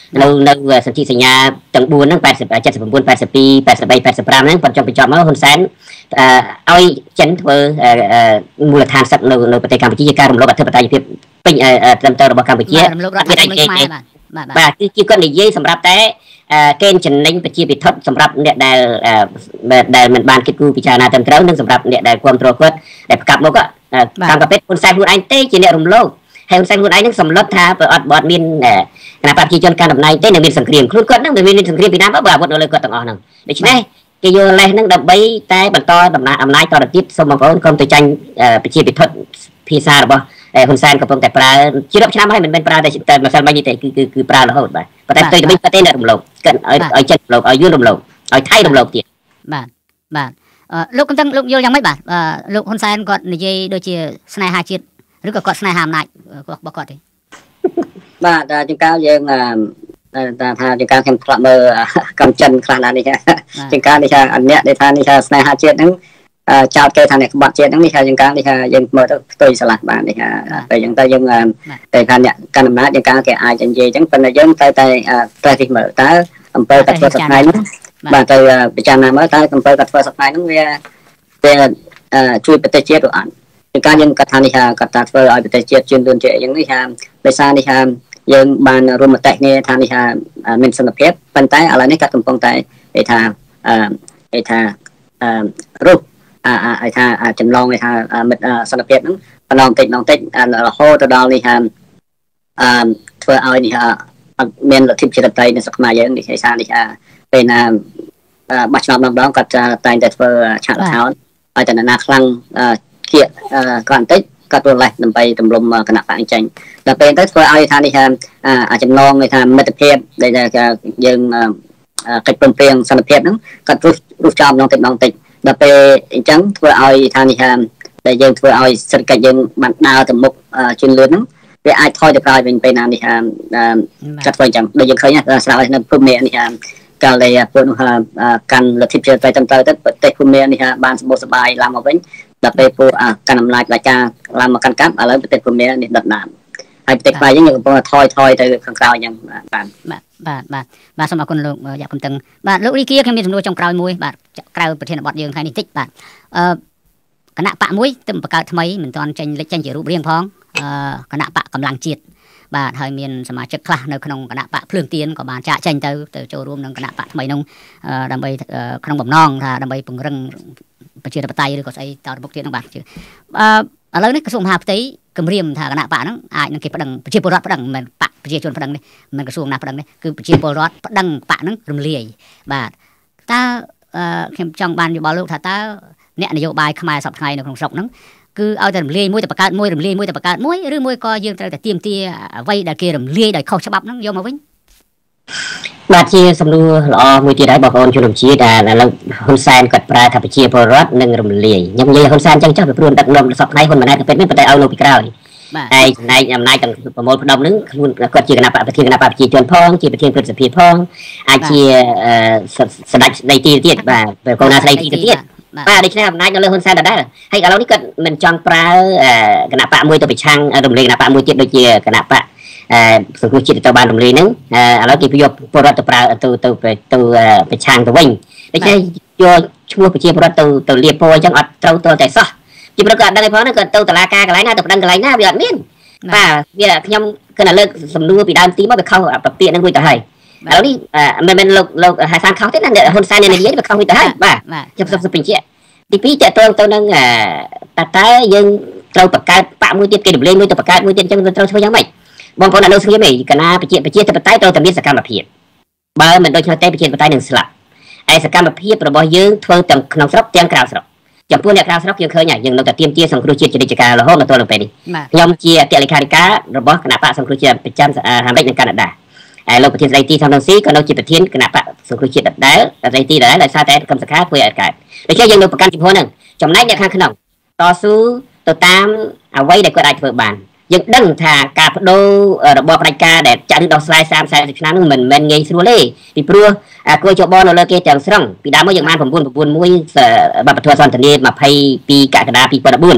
នៅនៅសន្ធិសញ្ញាទាំងបួនហ្នឹងแปดสิบ เจ็ดสิบเก้า แปดสิบ แปดสิบ แปดสิบ ហ្នឹងគាត់ចង់បញ្ចប់មកហ៊ុនសែនឲ្យចិនធ្វើមូលដ្ឋានសឹកនៅនៅប្រទេសកម្ពុជាជាការរំលោភអធិបតេយ្យភាពពេញត្រឹមត្រូវរបស់កម្ពុជារំលោភរដ្ឋធម្មនុញ្ញខ្មែរបាទបាទគឺជាគាត់និយាយសម្រាប់តែកេណ្ឌចំណេញប្រជាពិធសម្រាប់អ្នកដែលដែលមិនបានគិតគូរពិចារណាត្រឹមត្រូវនិងសម្រាប់អ្នកដែលគ្រប់គ្រងគាត់ដែលប្រកាសមកតាមកាពិតហ៊ុនសែនខ្លួនឯងទេជាអ្នករំលោភហើយហ៊ុនសែនខ្លួនឯងនឹងសម្លុតថាបើអត់បើអត់មានគណៈបព្វជិជនកាន់តំណែងទេនឹងមានសង្គ្រាមខ្លួនគាត់នឹងមានសង្គ្រាមពីណាមកបើអាវុធនៅលើគាត់ទាំងអស់ហ្នឹងដូច្នេះគេយកលេសហ្នឹងដើម្បីតែបន្តដំណើរអំណាចតទៅទៀតសូមបងប្អូនកុំទៅចាញ់ប្រជាពិធភាសារបស់ហ៊ុនសែនកំពុងតែប្រើជារាប់ឆ្នាំហើយមិនមែនប្រើតែតែម្សិលមិញទេគឺគឺប្រើរហូតបាទប៉ុន្តែផ្ទុយទៅវិញប្រទេសអ្នករំលោភគាត់ឲ្យឲ្យចិត្តរំលោភឲ្យយួនរំលោភឲ្យថៃរំលោភទៀតបាទបាទលោកកំតឹងលោកយល់យ៉ាងម៉េចបាទលោកហ៊ុនសែនគាត់និយាយដូចជាស្នេហាជាតិឬក៏គាត់ស្នេហាអំណាចរបស់គាត់ទេបាទជាងកាលយើងតែថាជាងកាលខ្ញុំធ្លាប់មើលកម្មចិនខ្លះណានេះជាងកាលនេះថាអអ្នកដែលថានេះថាស្នេហាជាតិហ្នឹងចោតគេថាអ្នកក្បត់ជាតិហ្នឹងនេះថាជាងកាលនេះថាយើងមើលទៅផ្ទុយឆ្លាស់បាននេះថាតែអញ្ចឹងតែយើងតែថាអ្នកកណ្ដាលអំណាចជាងកាលគេអាចនិយាយអញ្ចឹងប៉ុន្តែយើងតែតែតែគេមើលតើអំពើកាត់ធ្វើសប្តាហ៍ហ្នឹងបាទទៅពិចារណាមើលតើអំពើកាត់ធ្វើសប្តាហ៍ហ្នឹងវាវាជួយប្រទេសជាតិឬអត់ជាការយើងគាត់ថានេះថាគាត់ថាធ្វើឲ្យប្រទេសជាតិជឿនលឿនជាអញ្ចឹងនេះថាដោយសារនេះថាយើងបានរួមមតិគ្នាថានេះថាមានសន្តិភាពប៉ុន្តែឥឡូវនេះគាត់កំពុងតែនិយាយថាអឺនិយាយថាអឺរូបអាថាចម្លងនេះថាមិត្តសន្តិភាពហ្នឹងបន្តិចម្ដងតិចបន្តិចរហូតទៅដល់នេះថាអឺធ្វើឲ្យនេះអត់មានលទ្ធិប្រជាធិបតេយ្យនៅស្រុកខ្មែរយើងនេះគេថានេះថាពេលណាបាច់ឆ្នោតម្ដងគាត់តែងតែធ្វើឆាកល្ខោនឲ្យតែណាខ្លាំងគៀកគាត់បន្តិចគាត់ធ្វើលេសដើម្បីទម្លុំគណៈបកអញ្ចឹងដល់ពេលទៅធ្វើឲ្យថានេះថាអាចំណងនេះថាមិត្តភាពដែលយើងកិច្ចព្រមព្រៀងសន្តិភាពហ្នឹងគាត់រុះរុះចោលម្ដងតិចម្ដងតិចដល់ពេលអញ្ចឹងធ្វើឲ្យថានេះថាដែលយើងធ្វើឲ្យសេដ្ឋកិច្ចយើងបានដើរទៅមុខជឿនលឿនហ្នឹងវាអាចថយទៅក្រោយវិញពេលណានេះថាគាត់ធ្វើអញ្ចឹងដូចយើងឃើញស្រាប់នៅភូមិនេះថាកាលដែលពួកនោះកាន់លទ្ធិប្រជាធិបតេយ្យត្រឹមត្រូវទៅប្រទេសភូមិនេះបានសម្បូរសបាយឡើងមកវិញដល់ពេលពួកកាន់អំណាចផ្ដាច់ការឡើងមកកាន់កាប់ឥឡូវប្រទេសភូមិនេះដុតដាមហើយប្រទេសខ្មែរយើងកំពុងថយថយទៅខាងក្រោយអញ្ចឹងបាទបាទបាទបាទបាទសូមអរគុណលោកយ៉ាប់កំតឹងបាទលោករីគាខ្ញុំមានសំណួរចុងក្រោយមួយបាទក្រៅប្រធានបទយើងថ្ងៃនេះតិចបាទអឺគណៈបកមួយទើបបង្កើតថ្មីមិនទាន់ចេញលេចចេញជារូបរាងផងអឺគណៈបកកម្លាំងជាតិបាទហើយមានសមាជិកខ្លះនៅក្នុងគណៈបកភ្លើងទៀនក៏បានចាក់ចេញទៅទៅចូលរួមក្នុងគណៈបកថ្មីនោះដើម្បីក្នុងបំណងថាដើម្បីពង្រឹងប្រជាធិបតេយ្យឬក៏ស្អីតទៅមុខទៀតនោះបាទអឺឥឡូវនេះក្រសួងមហាផ្ទៃគម្រាមថាគណៈបកហ្នឹងអាចនឹងគេប្តឹងប្រជាពលរដ្ឋប្តឹងមិនបកប្រជាជនប្តឹងនេះមិនក្រសួងណាប្តឹងនេះគឺប្រជាពលរដ្ឋប្តឹងបកហ្នឹងរំលាយបាទតើខ្ញុំចង់បានយោបល់លោកថាតើអ្នកនយោបាយខ្មែរសពថ្ងៃនៅក្នុងស្រុកហ្នឹងគឺឲ្យតែរំលាយមួយទៅបង្កើតមួយរំលាយមួយទៅបង្កើតមួយឬមួយក៏យើងត្រូវតែទាមទារអ្វីដែលគេរំលាយដោយខុសច្បាប់ហ្នឹងយកមកវិញបាទជាសំណួរល្អមួយទៀតហើយបងប្អូនជនរួមជាតិដែលឥឡូវហ៊ុនសែនគាត់ប្រើថាប្រជាពលរដ្ឋនឹងរំលាយខ្ញុំនិយាយហ៊ុនសែនចឹងចុះពីព្រោះដឹកនាំសពថ្ងៃហ៊ុនម៉ាណែតទៅពេទ្យមិនតែឲ្យនៅពីក្រោយហើយចំណែកអំណាចទាំងប្រមូលផ្ដុំហ្នឹងខ្លួនគាត់ជាគណៈបកប្រធានគណៈបកប្រជាជនផងជាប្រធានព្រឹទ្ធសភាផងអាចជាស្ដេចស្ដីទីទៀតបាទកូនណាស្ដីទីទៀតបាទដូច្នេះអំណាចនៅលើហ៊ុនសែនដដែលហើយឥឡូវនេះគាត់មិនចង់ប្រើគណៈបកមួយទៅប្រឆាំងរំលាយគណៈបកមួយទៀតដូចជាគណៈបកសង្គ្រោះជាតិទៅបានរំលាយហ្នឹងឥឡូវគេយកពលរដ្ឋទៅប្រើទៅទៅទៅប្រឆាំងទៅវិញដូច្នេះយកឈ្មោះប្រជាពលរដ្ឋទៅទៅលាបពណ៌អញ្ចឹងអត់ត្រូវទល់តែសោះជាប្រកាសដឹងឯផងហ្នឹងគាត់ទៅតុលាការកន្លែងណាទៅប្តឹងកន្លែងណាវាអត់មានបាទវាខ្ញុំគិតថាលើកសំណួរពីដើមទីមកវាខុសប្រពាក្យហ្នឹងមួយទៅហើយឥឡូវនេះមិនមែនលោកលោកហាសានខុសទេណាហ៊ុនសែននិយាយវាខុសមួយទៅហើយបាទខ្ញុំសូមបញ្ជាក់ទីពីរតើតើទៅនឹងតើតើយើងត្រូវបង្កើតបកមួយទៀតគេរំលែងមួយទៅបង្កើតមួយទៀតអញ្ចឹងត្រូវធ្វើយ៉ាងម៉េចបងប្អូនអនុស្គាល់ទេគណៈប្រជាប្រជាធិបតេយ្យត្រូវតែមានសកម្មភាពបើមិនដូច្នោះទេប្រជាធិបតេយ្យនឹងស្លាប់ឯសកម្មភាពរបស់យើងធ្វើទាំងក្នុងស្រុកទាំងក្រៅស្រុកចំពោះអ្នកក្រៅស្រុកយើងឃើញហើយយើងនៅតែទាមទារសង្គ្រោះជាតិជានិច្ចកាលរហូតមកទល់នឹងពេលនេះខ្ញុំជាអគ្គលេខាធិការរបស់គណៈបកសង្គ្រោះជាតិប្រចាំអាមេរិកនិងកាណាដាហើយលោកប្រធានស្ដីទីសំរងស៊ីក៏នៅជាប្រធានគណៈបកសង្គ្រោះជាតិដដែលស្ដីទីដដែលដោយសារតែកម្មសខាធ្វើឲ្យកើតដូច្នេះយើងនៅប្រកាន់ចំពោះហ្នឹងចំណែកអ្នកខាងក្នុងតស៊ូទៅតាមអ្វីដែលគាត់អាចធ្វើបានយើងដឹងថាការបដូររបបផ្ដាច់ការដែលចាក់ឬដោះស្រាយសាមសិបឆ្នាំហ្នឹងមិនមែនងាយស្រួលទេពីព្រោះគួរចូលបនៅលើគេទាំងស្រុងពីដើមមកយើងបាន៩៩មួយបព្វធម៌សន្តានាยี่สิบสองកក្កដាยี่สิบสิบสี่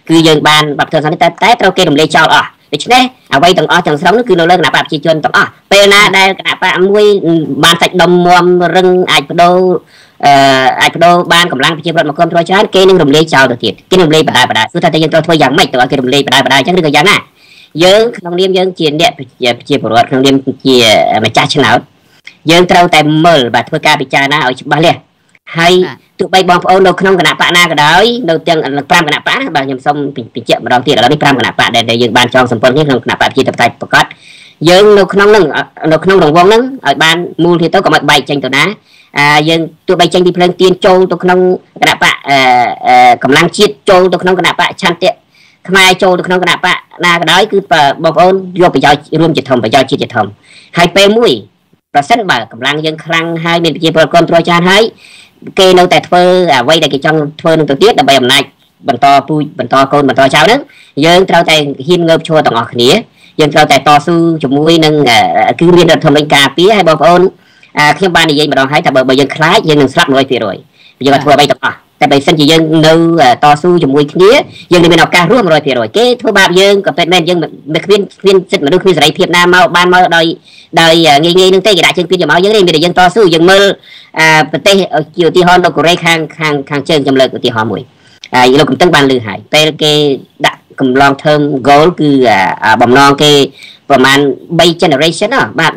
គឺយើងបានបបធ្វើសន្និតែតែត្រូវគេរំលែកចោលអស់ដូច្នេះអ្វីទាំងអស់ទាំងស្រុងនោះគឺនៅលើគណៈបកប្រជាជនទាំងអស់ពេលណាដែលគណៈបកមួយបានសាច់ដុំមមរឹងអាចបដូរអឺអាចបដូរបានកម្លាំងប្រជាពលរដ្ឋមកគ្រប់គ្រងច្រើនគេនឹងរំលែកចោលទៅទៀតគេរំលែកបដាបដាគឺថាតែយើងត្រូវធ្វើយ៉ាងម៉េចទៅឲ្យគេរំលែកបដាបដាអញ្ចឹងឬក៏យ៉ាងណាយើងក្នុងនាមយើងជាអ្នកប្រជាពលរដ្ឋក្នុងនាមជាម្ចាស់ឆ្នោតយើងត្រូវតែមើលបាទធ្វើការពិចារណាឲ្យច្បាស់លាស់ហើយទោះបីបងប្អូននៅក្នុងគណៈបកណាក៏ដោយនៅទាំង5គណៈបកណាបាទខ្ញុំសូមបញ្ជាក់ម្ដងទៀតឥឡូវនេះ5គណៈបកដែលយើងបានចងសម្ព័ន្ធគ្នាក្នុងគណៈបកប្រជាធិបតេយ្យប្រកាសយើងនៅក្នុងនឹងនៅក្នុងរង្វង់ហ្នឹងឲ្យបានមូលធាតុទៅកុំឲ្យបែកចេញទៅណាអាយើងទោះបីចេញពីភ្លើងទៀនចូលទៅក្នុងគណៈបកកម្លាំងជាតិចូលទៅក្នុងគណៈបកឆន្ទៈខ្មែរចូលទៅក្នុងគណៈបកណាក៏ដោយគឺបងប្អូនយកប្រយោជន៍រួមជាធំប្រយោជន៍ជាតិជាធំហើយពេលមួយប្រសិនបើកម្លាំងយើងខ្លាំងហើយមានប្រជាពលរដ្ឋគ្រប់គ្រងច្រើនហើយគេនៅតែធ្វើអ្វីដែលគេចង់ធ្វើនឹងទៅទៀតដើម្បីអំណាចបន្តពូជបន្តកូនបន្តចៅហ្នឹងយើងត្រូវតែហ៊ានងើបឈរទាំងអស់គ្នាយើងត្រូវតែតស៊ូជាមួយនឹងគឺមានរដ្ឋធម្មនុញ្ញការពារហើយបងប្អូនខ្ញុំបាននិយាយម្ដងហើយថាបើយើងខ្លាចយើងនឹងស្លាប់ một trăm phần trăm យើងអត់ធ្វើអ្វីទាំងអស់តែបើសិនជាយើងនៅតស៊ូជាមួយគ្នាយើងនឹងមានឱកាសរស់ một trăm phần trăm គេធ្វើបាបយើងក៏ពិតមែនយើងមិនគ្មានគ្មានសិទ្ធិមនុស្សគ្មានសេរីភាពណាមកបានមកដោយដោយងាយងាយនឹងទេគេដាក់ជើងពីយកមកយើងទេមានតែយើងតស៊ូយើងមើលប្រទេសជាឧទាហរណ៍នៅកូរ៉េខាងខាងខាងជើងខ្ញុំលើកឧទាហរណ៍មួយហើយលោកកំតឹងបានលើហើយពេលគេដាក់កំឡង term goal គឺបំណងគេប្រហែល3 generation បាទ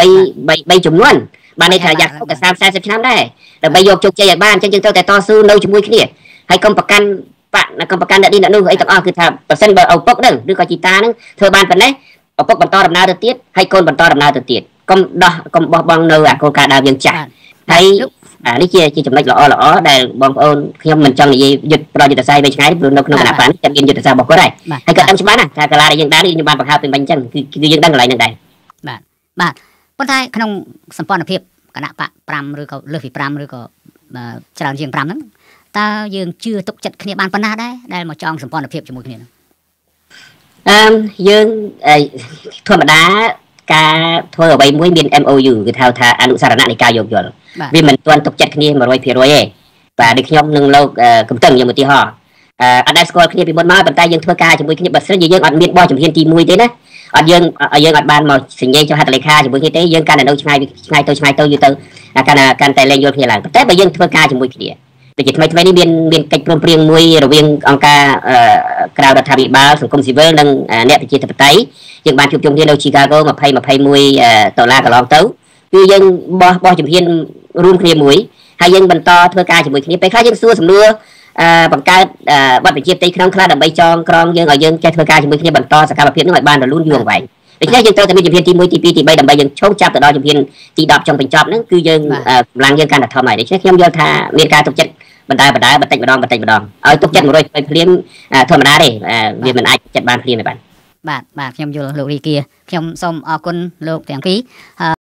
3 3ចំនួនបានន័យថារយៈពេលក៏30 40ឆ្នាំដែរដើម្បីយកជោគជ័យឲ្យបានអញ្ចឹងយើងត្រូវតែតស៊ូនៅជាមួយគ្នាហើយកុំប្រកាន់បកកុំប្រកាន់អ្នកនេះអ្នកនោះអីទាំងអស់គឺថាប្រសិនបើឪពុកហ្នឹងឬក៏ជីតាហ្នឹងធ្វើបានប៉ុណ្ណេះឪពុកបន្តដំណើរទៅទៀតហើយកូនបន្តដំណើរទៅទៀតកុំដោះកុំបោះបង់នៅអាគោលការណ៍ដើមយើងចាស់ហើយអានេះជាជាចំណុចល្អល្អដែលបងប្អូនខ្ញុំមិនចង់និយាយយុទ្ធប្រយុទ្ធសាស្ត្រវែងឆ្ងាយព្រោះនៅក្នុងគណៈបកនេះគាត់មានយុទ្ធសាស្ត្ររបស់គាត់ហើយហើយគាត់ដឹងច្បាស់ណាស់ថាកាលាដែលយើងដើរនេះខ្ញុំបានបង្ហើបពីមិញអញ្ចឹងគឺគឺយើងដឹងកន្លែងហ្នឹងដែរបាទបាទប៉ុន្តែក្នុងសម្ព័ន្ធភាពគណៈបក5ឬក៏លើសពី5ឬក៏ច្រើនជាង5ហ្នឹងតើយើងជឿទុកចិត្តគ្នាបានប៉ុណ្ណាដែរដែលមកចងសម្ព័ន្ធភាពជាមួយគ្នាហ្នឹងអឺយើងធម្មតាការធ្វើអ្វីមួយមាន M O U គឺហៅថាអនុសារណៈនៃការយោគយល់វាមិនទាន់ទុកចិត្តគ្នា một trăm phần trăm ទេបាទដូចខ្ញុំនឹងលោកកំតឹងខ្ញុំឧទាហរណ៍អត់ដែលស្គាល់គ្នាពីមុនមកប៉ុន្តែយើងធ្វើការជាមួយគ្នាបើសិនជាយើងអត់មានបោះជំហានទី1ទេណាអត់យើងយើងអត់បានមកសញ្ញេចុះហត្ថលេខាជាមួយគ្នាទេយើងកាន់តែនៅឆ្ងាយឆ្ងាយទៅឆ្ងាយទៅយូរទៅកាន់តែកាន់តែលែងយល់គ្នាឡើងប៉ុន្តែបើយើងធ្វើការជាមួយគ្នាដូចជាថ្មីថ្មីនេះមានមានកិច្ចព្រមព្រៀងមួយរវាងអង្គការក្រៅរដ្ឋាភិបាលសង្គមស៊ីវិលនិងអ្នកប្រជាធិបតេយ្យយើងបានជួបជុំគ្នានៅ Chicago 20 21ដុល្លារកន្លងទៅគឺយើងបោះបោះជំហានរួមគ្នាមួយហើយយើងបន្តធ្វើការជាមួយគ្នាពេលខ្លះយើងសួរសំណួរបង្កើតបទបញ្ជាផ្ទៃក្នុងខ្លះដើម្បីចងក្រងយើងឲ្យយើងចេះធ្វើការជាមួយគ្នាបន្តសកម្មភាពនោះឲ្យបានរលូនយូរអង្វែងដូច្នេះយើងត្រូវតែមានជំហានទី1ទី2ទី3ដើម្បីយើងឈោងចាប់ទៅដល់ជំហានទី10ចុងបញ្ចប់ហ្នឹងគឺយើងកម្លាំងយើងកាន់តែធំហើយដូច្នេះខ្ញុំយល់ថាមានការទុកចិត្តបណ្ដាបណ្ដាបន្តិចម្ដងបន្តិចម្ដងឲ្យទុកចិត្ត một trăm phần trăm ភ្លាមធម្មតាទេវាមិនអាចចិត្តបានភ្លាមទេបាទបាទបាទខ្ញុំយល់លោករីគាខ្ញុំសូមអរគុណលោកទាំងពីរ